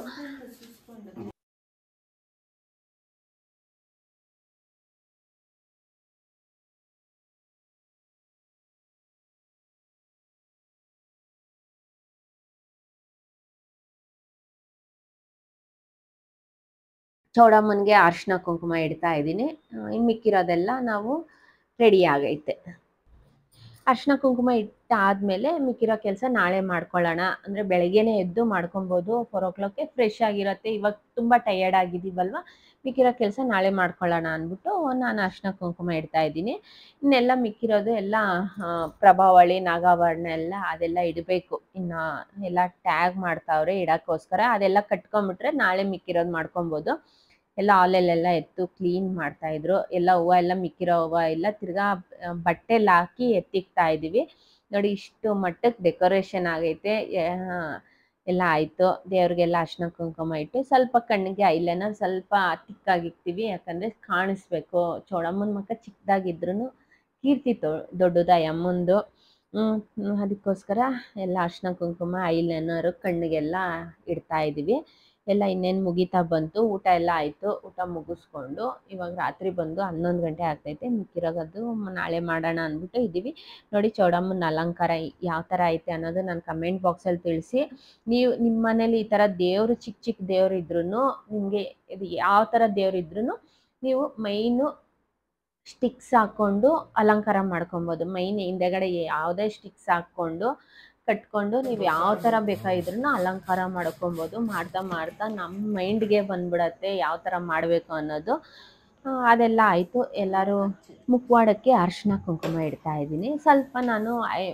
ಚೌಡಮ್ಮನಿಗೆ ಅರಿಶಿನ ಕುಂಕುಮ ಇಡ್ತಾ ಇದ್ದೀನಿ. ಇನ್ನು ಮಿಕ್ಕಿರೋದೆಲ್ಲ ನಾವು ರೆಡಿ ಆಗೈತೆ. ಅರಿಶಿನ ಕುಂಕುಮ ಇಟ್ಟಾದಮೇಲೆ ಮಿಕ್ಕಿರೋ ಕೆಲಸ ನಾಳೆ ಮಾಡ್ಕೊಳ್ಳೋಣ. ಅಂದರೆ ಬೆಳಗ್ಗೆನೇ ಎದ್ದು ಮಾಡ್ಕೊಬೋದು. 4 o'clockಗೆ ಫ್ರೆಶ್ ಆಗಿರುತ್ತೆ. ಇವಾಗ ತುಂಬ ಟಯರ್ಡ್ ಆಗಿದ್ದೀವಲ್ವ, ಮಿಕ್ಕಿರೋ ಕೆಲಸ ನಾಳೆ ಮಾಡ್ಕೊಳ್ಳೋಣ ಅಂದ್ಬಿಟ್ಟು ನಾನು ಅರಿಶಿನ ಕುಂಕುಮ ಇಡ್ತಾ ಇದ್ದೀನಿ. ಇನ್ನೆಲ್ಲ ಮಿಕ್ಕಿರೋದು ಎಲ್ಲ ಪ್ರಭಾವಳಿ, ನಾಗಾಭರಣ ಎಲ್ಲ ಅದೆಲ್ಲ ಇಡಬೇಕು. ಇನ್ನು ಎಲ್ಲ ಟ್ಯಾಗ್ ಮಾಡ್ತಾವ್ರೆ ಇಡೋಕ್ಕೋಸ್ಕರ. ಅದೆಲ್ಲ ಕಟ್ಕೊಂಬಿಟ್ರೆ ನಾಳೆ ಮಿಕ್ಕಿರೋದು ಮಾಡ್ಕೊಬೋದು. ಎಲ್ಲ ಹಾಲೆಲ್ಲ ಎತ್ತು ಕ್ಲೀನ್ ಮಾಡ್ತಾಯಿದ್ರು. ಎಲ್ಲ ಹೂವು ಎಲ್ಲ ಮಿಕ್ಕಿರೋ ಹೂವು ಎಲ್ಲ ತಿರ್ಗಾ ಬಟ್ಟೆಲಿ ಹಾಕಿ ಎತ್ತಿಕ್ತಾ ಇದ್ದೀವಿ. ನೋಡಿ ಇಷ್ಟು ಮಟ್ಟಕ್ಕೆ ಡೆಕೋರೇಷನ್ ಆಗೈತೆ. ಎಲ್ಲ ಆಯಿತು. ದೇವ್ರಿಗೆಲ್ಲ ಅರಿಶಿನ ಕುಂಕುಮ ಇಟ್ಟು ಸ್ವಲ್ಪ ಕಣ್ಣಿಗೆ ಐಲೈನರ್ ಸ್ವಲ್ಪ ತಿಕ್ಕಾಗಿಕ್ತೀವಿ, ಯಾಕಂದರೆ ಕಾಣಿಸ್ಬೇಕು. ಚೌಡಮ್ಮನ ಮುಖ ಚಿಕ್ಕದಾಗಿದ್ರೂ ಕೀರ್ತಿ ದೊಡ್ಡದು ಅಮ್ಮಂದು. ಅದಕ್ಕೋಸ್ಕರ ಎಲ್ಲ ಅರಿಶಿನ ಕುಂಕುಮ ಐಲೈನರು ಕಣ್ಣಿಗೆಲ್ಲ ಇಡ್ತಾ ಇದ್ದೀವಿ. ಎಲ್ಲ ಇನ್ನೇನು ಮುಗೀತಾ ಬಂತು. ಊಟ ಎಲ್ಲ ಆಯಿತು. ಊಟ ಮುಗಿಸ್ಕೊಂಡು ಇವಾಗ ರಾತ್ರಿ ಬಂದು 11 ಗಂಟೆ ಆಗ್ತೈತೆ. ಮಿಕ್ಕಿರೋದು ನಾಳೆ ಮಾಡೋಣ ಅಂದ್ಬಿಟ್ಟು ಇದ್ದೀವಿ. ನೋಡಿ ಚೌಡಮ್ಮನ ಅಲಂಕಾರ ಯಾವ ಥರ ಐತೆ ಅನ್ನೋದು ನಾನು ಕಮೆಂಟ್ ಬಾಕ್ಸಲ್ಲಿ ತಿಳಿಸಿ. ನೀವು ನಿಮ್ಮ ಮನೇಲಿ ಈ ಥರ ದೇವರು ಚಿಕ್ಕ ದೇವ್ರು ಇದ್ರೂ, ನಿಮಗೆ ಇದು ಯಾವ ಥರ ದೇವ್ರು ಇದ್ರೂ ನೀವು ಮೈನು ಸ್ಟಿಕ್ಸ್ ಹಾಕ್ಕೊಂಡು ಅಲಂಕಾರ ಮಾಡ್ಕೊಬೋದು. ಮೈನ್ ಹಿಂದೆಗಡೆ ಯಾವುದೇ ಸ್ಟಿಕ್ಸ್ ಹಾಕ್ಕೊಂಡು ಕಟ್ಕೊಂಡು ನೀವು ಯಾವ ಥರ ಬೇಕಾದ್ರೂ ಅಲಂಕಾರ ಮಾಡ್ಕೊಬೋದು. ಮಾಡ್ತಾ ನಮ್ಮ ಮೈಂಡ್ಗೆ ಬಂದ್ಬಿಡತ್ತೆ ಯಾವ ಥರ ಮಾಡಬೇಕು ಅನ್ನೋದು. ಅದೆಲ್ಲ ಆಯಿತು. ಎಲ್ಲರೂ ಮುಖವಾಡಕ್ಕೆ ಅರಿಶಿನ ಕುಂಕುಮ ಇಡ್ತಾ ಇದ್ದೀನಿ. ಸ್ವಲ್ಪ ನಾನು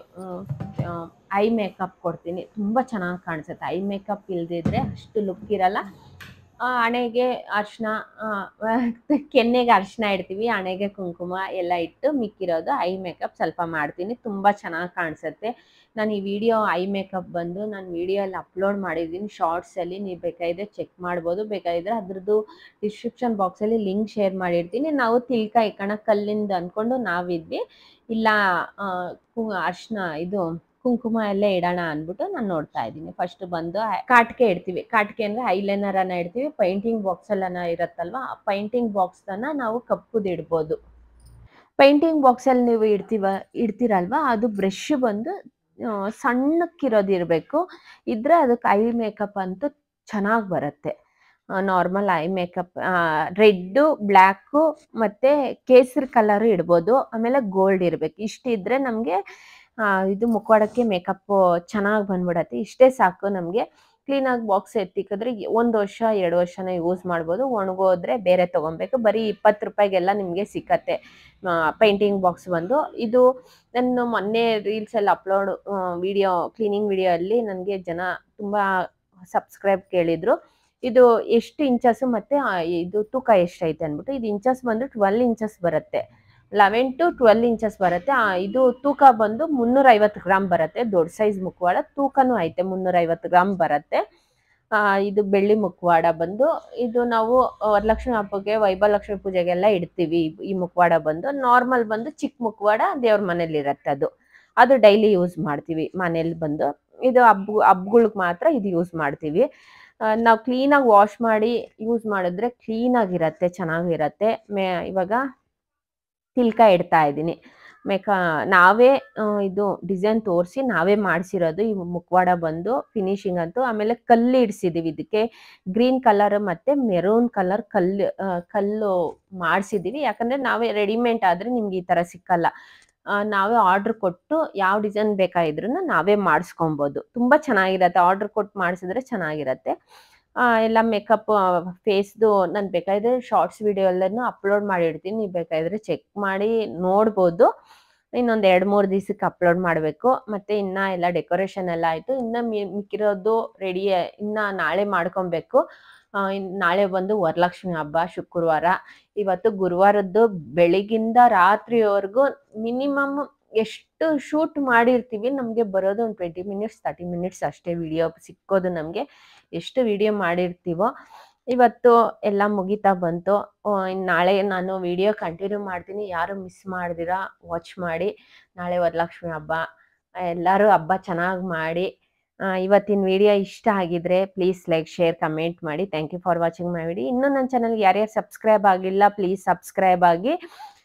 ಐ ಮೇಕಪ್ ಕೊಡ್ತೀನಿ. ತುಂಬ ಚೆನ್ನಾಗಿ ಕಾಣಿಸುತ್ತೆ. ಐ ಮೇಕಪ್ ಇಲ್ದಿದ್ರೆ ಅಷ್ಟು ಲುಕ್ ಇರಲ್ಲ. ಹಣೆಗೆ ಅರಿಶಿನ, ಕೆನ್ನೆಗೆ ಅರಿಶಿನ ಇಡ್ತೀವಿ, ಹಣೆಗೆ ಕುಂಕುಮ ಎಲ್ಲ ಇಟ್ಟು ಮಿಕ್ಕಿರೋದು ಐ ಮೇಕಪ್ ಸ್ವಲ್ಪ ಮಾಡ್ತೀನಿ. ತುಂಬ ಚೆನ್ನಾಗಿ ಕಾಣಿಸುತ್ತೆ. ನಾನು ಈ ವಿಡಿಯೋ ಐ ಮೇಕಪ್ ಬಂದು ನಾನು ವಿಡಿಯೋಲ್ಲಿ ಅಪ್ಲೋಡ್ ಮಾಡಿದ್ದೀನಿ ಶಾರ್ಟ್ಸಲ್ಲಿ, ನೀವು ಬೇಕಾದರೆ ಚೆಕ್ ಮಾಡ್ಬೋದು. ಬೇಕಾದರೆ ಅದ್ರದ್ದು ಡಿಸ್ಕ್ರಿಪ್ಷನ್ ಬಾಕ್ಸಲ್ಲಿ ಲಿಂಕ್ ಶೇರ್ ಮಾಡಿರ್ತೀನಿ. ನಾವು ತಿಲ್ಕ ಇಕ್ಕಣ ಕಲ್ಲಿಂದ ಅಂದ್ಕೊಂಡು ನಾವಿದ್ವಿ, ಇಲ್ಲ ಅರಿಶಿನ ಇದು ಕುಂಕುಮ ಎಲ್ಲ ಇಡೋಣ ಅಂದ್ಬಿಟ್ಟು ನಾನು ನೋಡ್ತಾ ಇದ್ದೀನಿ. ಫಸ್ಟ್ ಬಂದು ಕಾಟಿಕೆ ಇಡ್ತೀವಿ. ಕಾಟಿಕೆ ಅಂದರೆ ಐಲೈನರನ್ನು ಇಡ್ತೀವಿ. ಪೈಂಟಿಂಗ್ ಬಾಕ್ಸಲ್ಲನ ಇರುತ್ತಲ್ವ, ಆ ಪೈಂಟಿಂಗ್ ಬಾಕ್ಸನ್ನು ನಾವು ಕಪ್ಪುದು ಇಡ್ಬೋದು. ಪೈಂಟಿಂಗ್ ಬಾಕ್ಸಲ್ಲಿ ನೀವು ಇಡ್ತೀರಲ್ವ, ಅದು ಬ್ರಷ್ ಬಂದು ಸಣ್ಣಕ್ಕಿರೋದಿರಬೇಕು. ಇದ್ರೆ ಅದಕ್ಕೆ ಐ ಮೇಕಪ್ ಅಂತೂ ಚೆನ್ನಾಗಿ ಬರುತ್ತೆ. Normal eye makeup red, black ಮತ್ತು ಕೇಸರಿ ಕಲರು ಇಡ್ಬೋದು. ಆಮೇಲೆ ಗೋಲ್ಡ್ ಇರಬೇಕು. ಇಷ್ಟಿದ್ರೆ ನಮಗೆ ಇದು ಮುಖವಾಡಕ್ಕೆ ಮೇಕಪ್ಪು ಚೆನ್ನಾಗಿ ಬಂದ್ಬಿಡತ್ತೆ. ಇಷ್ಟೇ ಸಾಕು ನಮಗೆ. ಕ್ಲೀನಾಗಿ ಬಾಕ್ಸ್ ಎತ್ತಿಕ್ಕಿದ್ರೆ 1 ವರ್ಷ 2 ವರ್ಷನ ಯೂಸ್ ಮಾಡ್ಬೋದು. ಒಣಗೋದ್ರೆ ಬೇರೆ ತೊಗೊಬೇಕು. ಬರೀ 20 ರೂಪಾಯಿಗೆಲ್ಲ ನಿಮಗೆ ಸಿಕ್ಕತ್ತೆ ಪೈಂಟಿಂಗ್ ಬಾಕ್ಸ್ ಬಂದು. ಇದು ನಾನು ಮೊನ್ನೆ ರೀಲ್ಸಲ್ಲಿ ಅಪ್ಲೋಡ್ ಕ್ಲೀನಿಂಗ್ ವಿಡಿಯೋ ಅಲ್ಲಿ ನನಗೆ ಜನ ತುಂಬ ಸಬ್ಸ್ಕ್ರೈಬ್ ಕೇಳಿದರು. ಇದು ಎಷ್ಟು ಇಂಚಸ್ಸು ಮತ್ತು ಇದು ತೂಕ ಎಷ್ಟೈತೆ ಅಂದ್ಬಿಟ್ಟು. ಇದು ಇಂಚಸ್ ಬಂದು 12 ಇಂಚಸ್ ಬರುತ್ತೆ. 11 to 12 ಇಂಚಸ್ ಬರುತ್ತೆ. ಇದು ತೂಕ ಬಂದು 350 ಗ್ರಾಮ್ ಬರುತ್ತೆ. ದೊಡ್ಡ ಸೈಜ್ ಮುಖವಾಡ, ತೂಕನೂ ಐತೆ, 350 ಗ್ರಾಮ್ ಬರುತ್ತೆ. ಇದು ಬೆಳ್ಳಿ ಮುಖವಾಡ ಬಂದು, ಇದು ನಾವು ವರಲಕ್ಷ್ಮಿ ಹಬ್ಬಕ್ಕೆ, ವೈಭವಲಕ್ಷ್ಮಿ ಪೂಜೆಗೆಲ್ಲ ಇಡ್ತೀವಿ. ಈ ಮುಖವಾಡ ಬಂದು ನಾರ್ಮಲ್ ಬಂದು ಚಿಕ್ಕ ಮುಖವಾಡ ದೇವ್ರ ಮನೇಲಿ ಇರುತ್ತೆ. ಅದು ಡೈಲಿ ಯೂಸ್ ಮಾಡ್ತೀವಿ ಮನೇಲಿ ಬಂದು. ಇದು ಹಬ್ಬಗಳಿಗೆ ಮಾತ್ರ ಇದು ಯೂಸ್ ಮಾಡ್ತೀವಿ. ನಾವು ಕ್ಲೀನಾಗಿ ವಾಶ್ ಮಾಡಿ ಯೂಸ್ ಮಾಡಿದ್ರೆ ಕ್ಲೀನಾಗಿರತ್ತೆ, ಚೆನ್ನಾಗಿರತ್ತೆ. ಇವಾಗ ತಿಲ್ಕ ಇಡ್ತಾ ಇದ್ದೀನಿ. ನಾವೇ ಇದು ಡಿಸೈನ್ ತೋರಿಸಿ ನಾವೇ ಮಾಡಿಸಿರೋದು ಈ ಮುಖವಾಡ ಬಂದು. ಫಿನಿಶಿಂಗ್ ಅಂತೂ ಆಮೇಲೆ ಕಲ್ಲು ಇಡಿಸಿದ್ದೀವಿ. ಇದಕ್ಕೆ ಗ್ರೀನ್ ಕಲರ್ ಮತ್ತು ಮೆರೂನ್ ಕಲರ್ ಕಲ್ಲು ಮಾಡಿಸಿದ್ದೀವಿ. ಯಾಕಂದರೆ ನಾವೇ ರೆಡಿಮೇಡ್ ಆದರೆ ನಿಮ್ಗೆ ಈ ಥರ ಸಿಕ್ಕಲ್ಲ. ನಾವೇ ಆರ್ಡ್ರ್ ಕೊಟ್ಟು ಯಾವ ಡಿಸೈನ್ ಬೇಕಾಗಿದ್ರೂ ನಾವೇ ಮಾಡಿಸ್ಕೊಬೋದು. ತುಂಬ ಚೆನ್ನಾಗಿರತ್ತೆ. ಆರ್ಡ್ರ್ ಕೊಟ್ಟು ಮಾಡಿಸಿದ್ರೆ ಚೆನ್ನಾಗಿರತ್ತೆ. ಎಲ್ಲ ಮೇಕಪ್ ಫೇಸ್ದು ನಾನು ಬೇಕಾದರೆ ಶಾರ್ಟ್ಸ್ ವಿಡಿಯೋ ಎಲ್ಲನೂ ಅಪ್ಲೋಡ್ ಮಾಡಿರ್ತೀನಿ. ನೀವು ಬೇಕಾದರೆ ಚೆಕ್ ಮಾಡಿ ನೋಡ್ಬೋದು. ಇನ್ನೊಂದು 2-3 ದಿವಸಕ್ಕೆ ಅಪ್ಲೋಡ್ ಮಾಡಬೇಕು. ಮತ್ತು ಇನ್ನು ಎಲ್ಲ ಡೆಕೋರೇಷನ್ ಎಲ್ಲ ಆಯಿತು. ಇನ್ನು ಮಿಕ್ಕಿರೋದು ರೆಡಿ, ಇನ್ನು ನಾಳೆ ಮಾಡ್ಕೊಬೇಕು. ನಾಳೆ ಬಂದು ವರಲಕ್ಷ್ಮಿ ಹಬ್ಬ, ಶುಕ್ರವಾರ. ಇವತ್ತು ಗುರುವಾರದ್ದು ಬೆಳಗಿಂದ ರಾತ್ರಿವರೆಗೂ ಮಿನಿಮಮ್ ಎಷ್ಟು ಶೂಟ್ ಮಾಡಿರ್ತೀವಿ, ನಮಗೆ ಬರೋದು ಒಂದು 20 ಮಿನಿಟ್ಸ್ 30 ಮಿನಿಟ್ಸ್ ಅಷ್ಟೇ ವಿಡಿಯೋ ಸಿಕ್ಕೋದು ನಮಗೆ. ಎಷ್ಟು ವಿಡಿಯೋ ಮಾಡಿರ್ತೀವೋ. ಇವತ್ತು ಎಲ್ಲ ಮುಗಿತಾ ಬಂತು. ನಾಳೆ ನಾನು ವಿಡಿಯೋ ಕಂಟಿನ್ಯೂ ಮಾಡ್ತೀನಿ. ಯಾರು ಮಿಸ್ ಮಾಡ್ದಿರಾ ವಾಚ್ ಮಾಡಿ. ನಾಳೆ ವರಲಕ್ಷ್ಮಿ ಹಬ್ಬ, ಎಲ್ಲರೂ ಹಬ್ಬ ಚೆನ್ನಾಗಿ ಮಾಡಿ. ಇವತ್ತಿನ ವಿಡಿಯೋ ಇಷ್ಟ ಆಗಿದ್ರೆ ಪ್ಲೀಸ್ ಲೈಕ್, ಶೇರ್, ಕಮೆಂಟ್ ಮಾಡಿ. Thank you for watching my video. ಇನ್ನೂ ನನ್ನ ಚಾನಲ್ಗೆ ಯಾರ್ಯಾರು ಸಬ್ಸ್ಕ್ರೈಬ್ ಆಗಿಲ್ಲ ಪ್ಲೀಸ್ ಸಬ್ಸ್ಕ್ರೈಬ್ ಆಗಿ.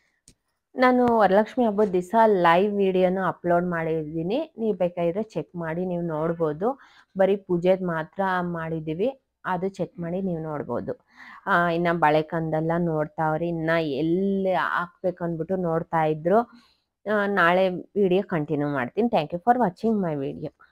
ನಾನು ವರಲಕ್ಷ್ಮಿ ಹಬ್ಬದ ದಿವಸ ಲೈವ್ ವಿಡಿಯೋನ ಅಪ್ಲೋಡ್ ಮಾಡಿದ್ದೀನಿ. ನೀವು ಬೇಕಾದರೆ ಚೆಕ್ ಮಾಡಿ ನೀವು ನೋಡ್ಬೋದು. ಬರೀ ಪೂಜೆದು ಮಾತ್ರ ಮಾಡಿದ್ದೀವಿ, ಅದು ಚೆಕ್ ಮಾಡಿ ನೀವು ನೋಡ್ಬೋದು. ಇನ್ನು ಬಾಳೆಕಂದೆಲ್ಲ ನೋಡ್ತಾವ್ರಿ, ಇನ್ನು ಎಲ್ಲಿ ಹಾಕ್ಬೇಕು ಅಂದ್ಬಿಟ್ಟು ನೋಡ್ತಾ ಇದ್ರು. ನಾಳೆ ವಿಡಿಯೋ ಕಂಟಿನ್ಯೂ ಮಾಡ್ತೀನಿ. Thank you for watching my video.